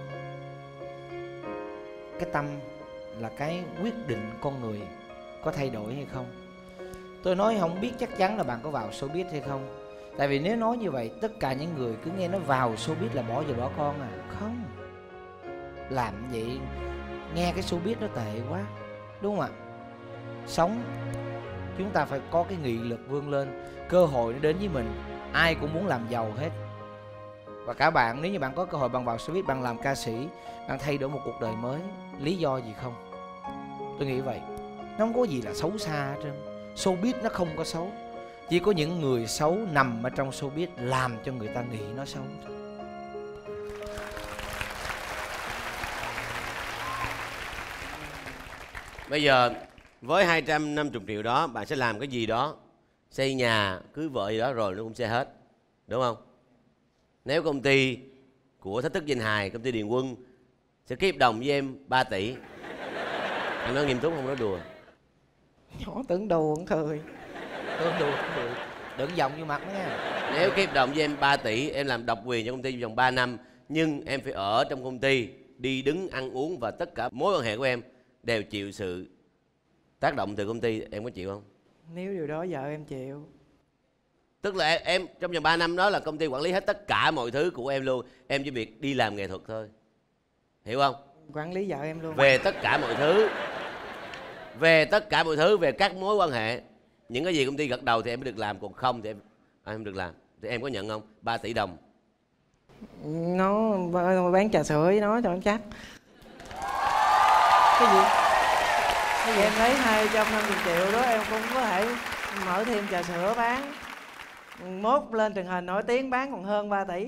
Cái tâm là cái quyết định con người có thay đổi hay không. Tôi nói không biết chắc chắn là bạn có vào showbiz hay không. Tại vì nếu nói như vậy, tất cả những người cứ nghe nó vào showbiz là bỏ vợ bỏ con à. Không. Làm vậy nghe cái showbiz nó tệ quá, đúng không ạ? Sống Chúng ta phải có cái nghị lực vươn lên. Cơ hội nó đến với mình, ai cũng muốn làm giàu hết. Và cả bạn, nếu như bạn có cơ hội bạn vào showbiz, bạn làm ca sĩ, bạn thay đổi một cuộc đời mới, lý do gì không? Tôi nghĩ vậy. Nó không có gì là xấu xa hết trơn. Showbiz nó không có xấu. Chỉ có những người xấu nằm ở trong showbiz làm cho người ta nghĩ nó xấu thôi. Bây giờ với 250 triệu đó, bạn sẽ làm cái gì đó, xây nhà, cưới vợ gì đó rồi nó cũng sẽ hết, đúng không? Nếu công ty của Thách Thức Danh Hài, công ty Điền Quân sẽ ký hợp đồng với em 3 tỷ. Anh nói nghiêm túc không nói đùa. Nhỏ tưởng đùa cũng cười. Tưởng đùa cũng cười. Đừng vòng vô mặt nữa nha. Nếu ký hợp đồng với em 3 tỷ, em làm độc quyền cho công ty trong vòng 3 năm, nhưng em phải ở trong công ty, đi đứng ăn uống và tất cả mối quan hệ của em đều chịu sự tác động từ công ty, em có chịu không? Nếu điều đó vợ em chịu. Tức là em trong vòng 3 năm đó là công ty quản lý hết tất cả mọi thứ của em luôn. Em chỉ việc đi làm nghệ thuật thôi. Hiểu không? Quản lý vợ em luôn. Về tất cả mọi thứ. Về tất cả mọi thứ, về các mối quan hệ. Những cái gì công ty gật đầu thì em mới được làm, còn không thì em không được làm. Thì em có nhận không? 3 tỷ đồng. Nó bán trà sữa với nó cho nó chắc. Cái gì? Cái gì em lấy 250 triệu đó em cũng có thể mở thêm trà sữa bán. Mốt lên truyền hình nổi tiếng bán còn hơn 3 tỷ.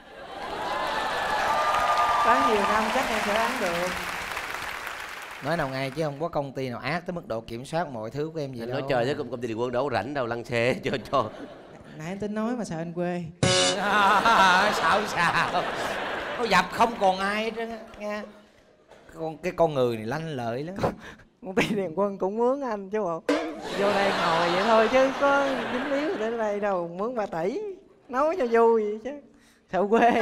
Bán nhiều năm chắc em sẽ bán được. Nói nào ngay chứ không có công ty nào ác tới mức độ kiểm soát mọi thứ của em vậy đâu. Nói trời, thế công ty Điền Quân đâu có rảnh đâu lăn xe cho. Nãy em tính nói mà sao anh quê. Sao nó dập không còn ai hết trơn á nha. Cái con người này lanh lợi lắm. Công ty Điền Quân cũng mướn anh chứ bộ. Vô đây ngồi vậy thôi chứ có dính líu đến đây đâu, mướn 3 tỷ. Nói cho vui vậy chứ. Sao quê.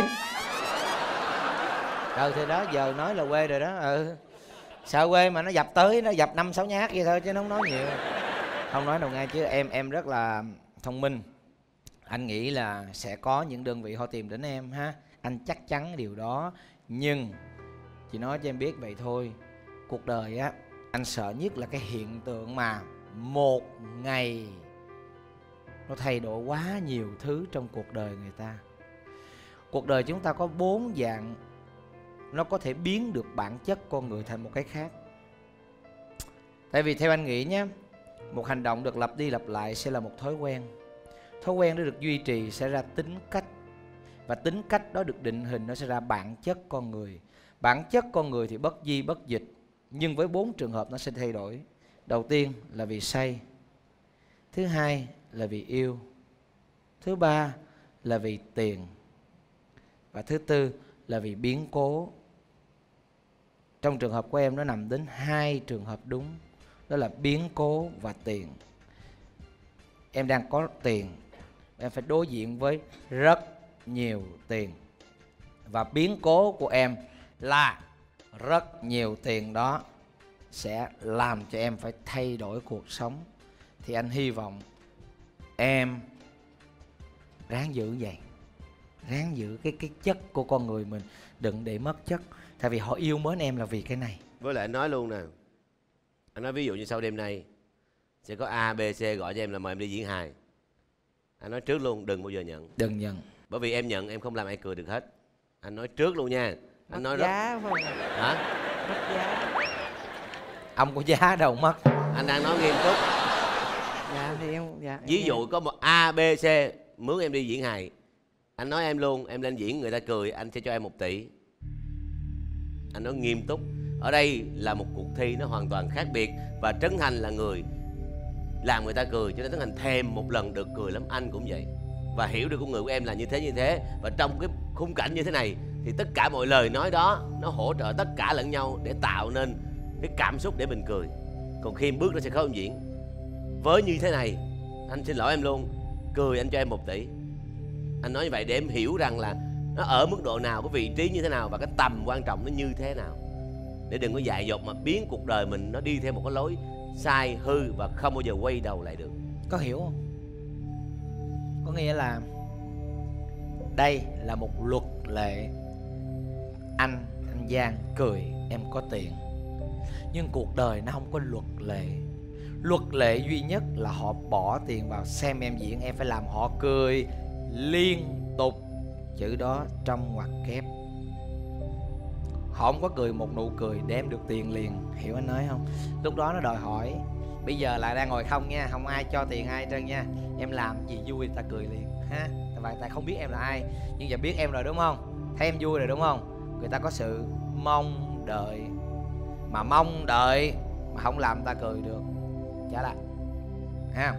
Thì đó, giờ nói là quê rồi đó. Sợ quê mà nó dập tới, nó dập 5-6 nhát vậy thôi chứ nó không nói nhiều. Không nói đâu ngay chứ em rất là thông minh. Anh nghĩ là sẽ có những đơn vị họ tìm đến em ha. Anh chắc chắn điều đó. Nhưng chỉ nói cho em biết vậy thôi. Cuộc đời á, anh sợ nhất là cái hiện tượng mà một ngày nó thay đổi quá nhiều thứ trong cuộc đời người ta. Cuộc đời chúng ta có 4 dạng. Nó có thể biến được bản chất con người thành một cái khác. Tại vì theo anh nghĩ nhé, một hành động được lặp đi lặp lại sẽ là một thói quen. Thói quen đó được duy trì sẽ ra tính cách. Và tính cách đó được định hình, nó sẽ ra bản chất con người. Bản chất con người thì bất di bất dịch. Nhưng với 4 trường hợp nó sẽ thay đổi. Đầu tiên là vì say. Thứ hai là vì yêu. Thứ ba là vì tiền. Và thứ tư là vì biến cố. Trong trường hợp của em nó nằm đến 2 trường hợp đúng. Đó là biến cố và tiền. Em đang có tiền, em phải đối diện với rất nhiều tiền. Và biến cố của em là rất nhiều tiền đó sẽ làm cho em phải thay đổi cuộc sống. Thì anh hy vọng em ráng giữ vậy. Ráng giữ cái chất của con người mình, đừng để mất chất. Tại vì họ yêu mến em là vì cái này. Với lại anh nói luôn nè, anh nói ví dụ như sau đêm nay sẽ có A, B, C gọi cho em là mời em đi diễn hài. Anh nói trước luôn, đừng bao giờ nhận. Đừng nhận. Bởi vì em nhận em không làm ai cười được hết. Anh nói trước luôn nha. Anh nói giá rất... phải không? Hả? Mất giá. Ông có giá đâu mất. Anh đang nói nghiêm túc. Dạ thì em... Dạ, Ví dụ có một A, B, C mướn em đi diễn hài. Anh nói em luôn, em lên diễn người ta cười, anh sẽ cho em 1 tỷ. Anh nói nghiêm túc. Ở đây là một cuộc thi nó hoàn toàn khác biệt. Và Trấn Thành là người làm người ta cười, cho nên Trấn Thành thèm một lần được cười lắm. Anh cũng vậy. Và hiểu được con người của em là như thế. Và trong cái khung cảnh như thế này thì tất cả mọi lời nói đó nó hỗ trợ tất cả lẫn nhau để tạo nên cái cảm xúc để mình cười. Còn khi em bước ra sân khấu em diễn với như thế này, anh xin lỗi em luôn, cười anh cho em 1 tỷ. Anh nói như vậy để em hiểu rằng là nó ở mức độ nào, cái vị trí như thế nào và cái tầm quan trọng nó như thế nào. Để đừng có dại dột mà biến cuộc đời mình nó đi theo một cái lối sai hư và không bao giờ quay đầu lại được. Có hiểu không? Có nghĩa là đây là một luật lệ. Anh Giang cười em có tiền. Nhưng cuộc đời nó không có luật lệ. Luật lệ duy nhất là họ bỏ tiền vào xem em diễn, em phải làm họ cười liên tục. Chữ đó trong ngoặc kép. Họ không có cười một nụ cười đem được tiền liền. Hiểu anh nói không? Lúc đó nó đòi hỏi bây giờ là đang ngồi không nha, không ai cho tiền ai hết trơn nha. Em làm gì vui người ta cười liền ha. Và người ta không biết em là ai, nhưng giờ biết em rồi đúng không? Thấy em vui rồi đúng không? Người ta có sự mong đợi. Mà mong đợi mà không làm người ta cười được, chả là ha.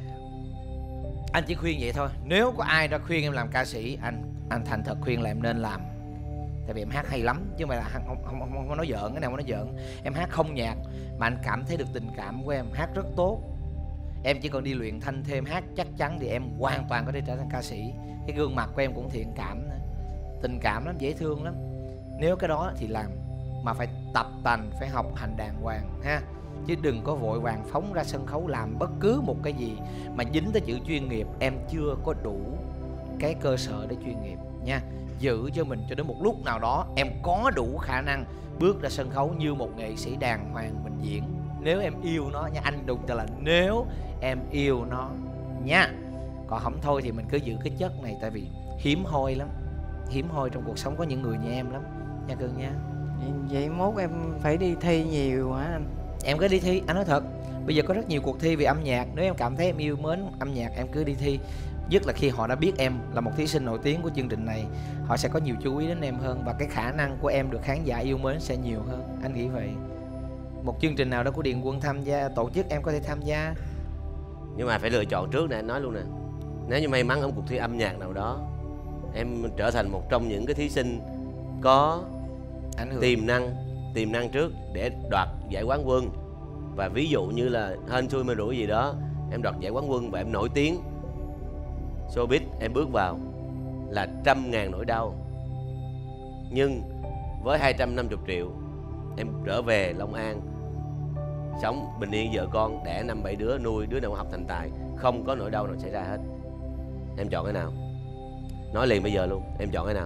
Anh chỉ khuyên vậy thôi. Nếu có ai đã khuyên em làm ca sĩ, anh thành thật khuyên là em nên làm. Tại vì em hát hay lắm, chứ không phải là không nói giỡn. Cái nào không nói giỡn. Em hát không nhạc mà anh cảm thấy được tình cảm của em, hát rất tốt. Em chỉ còn đi luyện thanh thêm, hát chắc chắn thì em hoàn toàn có thể trở thành ca sĩ. Cái gương mặt của em cũng thiện cảm nữa, tình cảm lắm, dễ thương lắm. Nếu cái đó thì làm, mà phải tập tành, phải học hành đàng hoàng ha. Chứ đừng có vội vàng phóng ra sân khấu làm bất cứ một cái gì mà dính tới chữ chuyên nghiệp. Em chưa có đủ cái cơ sở để chuyên nghiệp nha. Giữ cho mình cho đến một lúc nào đó em có đủ khả năng bước ra sân khấu như một nghệ sĩ đàng hoàng mình diễn. Nếu em yêu nó nha, anh đụng cho là nếu em yêu nó nha. Còn không thôi thì mình cứ giữ cái chất này. Tại vì hiếm hoi lắm, hiếm hoi trong cuộc sống có những người như em lắm nha cưng nha. Vậy mốt em phải đi thi nhiều hả anh? Em cứ đi thi, anh nói thật. Bây giờ có rất nhiều cuộc thi về âm nhạc. Nếu em cảm thấy em yêu mến âm nhạc, em cứ đi thi. Nhất là khi họ đã biết em là một thí sinh nổi tiếng của chương trình này, họ sẽ có nhiều chú ý đến em hơn. Và cái khả năng của em được khán giả yêu mến sẽ nhiều hơn. Anh nghĩ vậy. Một chương trình nào đó của Điền Quân tham gia, tổ chức em có thể tham gia. Nhưng mà phải lựa chọn trước nè, anh nói luôn nè. Nếu như may mắn ở một cuộc thi âm nhạc nào đó, em trở thành một trong những cái thí sinh có tiềm năng trước để đoạt giải quán quân. Và ví dụ như là hên xui mà rủi gì đó, em đoạt giải quán quân và em nổi tiếng showbiz, em bước vào là 100.000 nỗi đau. Nhưng với 250 triệu, em trở về Long An sống bình yên, vợ con, đẻ 5-7 đứa, nuôi đứa nào học thành tài, không có nỗi đau nào xảy ra hết. Em chọn cái nào? Nói liền bây giờ luôn, em chọn cái nào?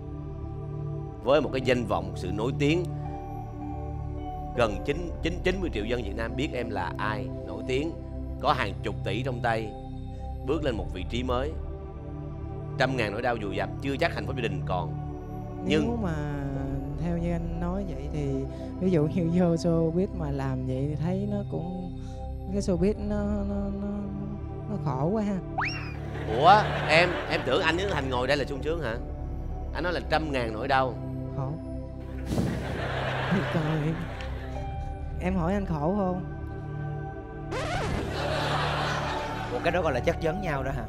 Với một cái danh vọng, sự nổi tiếng, gần 90 triệu dân Việt Nam biết em là ai, nổi tiếng, có hàng chục tỷ trong tay, bước lên một vị trí mới. 100.000 nỗi đau dù dập, chưa chắc hạnh phúc gia đình còn. Nhưng nếu mà theo như anh nói vậy thì ví dụ như vô showbiz mà làm vậy thì thấy nó cũng, cái showbiz nó khổ quá ha. Ủa em tưởng anh với Thành ngồi đây là sung sướng hả? Anh nói là 100.000 nỗi đau. Khổ. Trời, em hỏi anh khổ không? Ủa cái đó gọi là chất vấn nhau đó hả?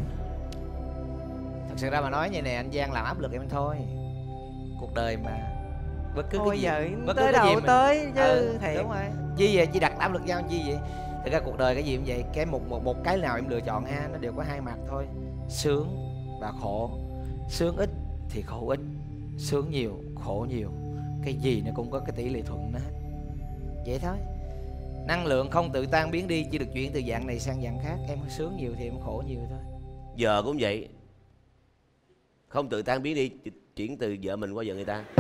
Thật sự ra mà nói như này, anh Giang làm áp lực em thôi. Cuộc đời mà bất cứ thôi cái gì, giờ tới đầu tới chứ thiệt. Đúng rồi. Chi vậy? Chỉ đặt áp lực nhau chi vậy? Thật ra cuộc đời cái gì cũng vậy, cái một cái nào em lựa chọn ha, nó đều có hai mặt thôi. Sướng và khổ. Sướng ít thì khổ ít, sướng nhiều khổ nhiều. Cái gì nó cũng có cái tỷ lệ thuận đó hết. Vậy thôi. Năng lượng không tự tan biến đi, chỉ được chuyển từ dạng này sang dạng khác. Em sướng nhiều thì em khổ nhiều thôi. Giờ cũng vậy, không tự tan biến đi, chuyển từ vợ mình qua vợ người ta.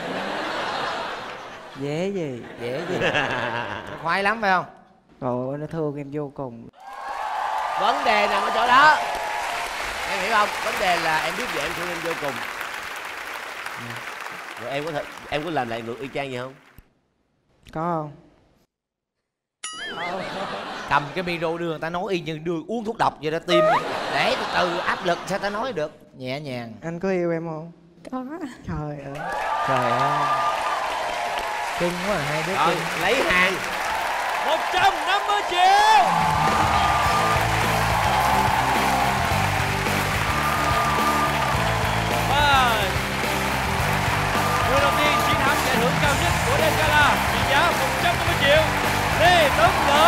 Dễ gì? Dễ gì? Khoái lắm phải không? Trời, nó thương em vô cùng. Vấn đề nằm ở chỗ đó, em hiểu không? Vấn đề là em biết vợ em thương em vô cùng. Rồi em có làm lại ngược y chang vậy không? Có không? Cầm cái micro đưa người ta nói y như đưa uống thuốc độc vậy đó, tim để từ từ áp lực sao ta nói được. Nhẹ nhàng. Anh có yêu em không? Có. Trời ơi. Trời ơi, cưng quá à, hai đứa Rồi, cưng. lấy hàng 150 triệu. Và người đầu tiên chiến thắng giải thưởng cao nhất của đêm gala trị giá 150 triệu, Lê Tấn Lợi.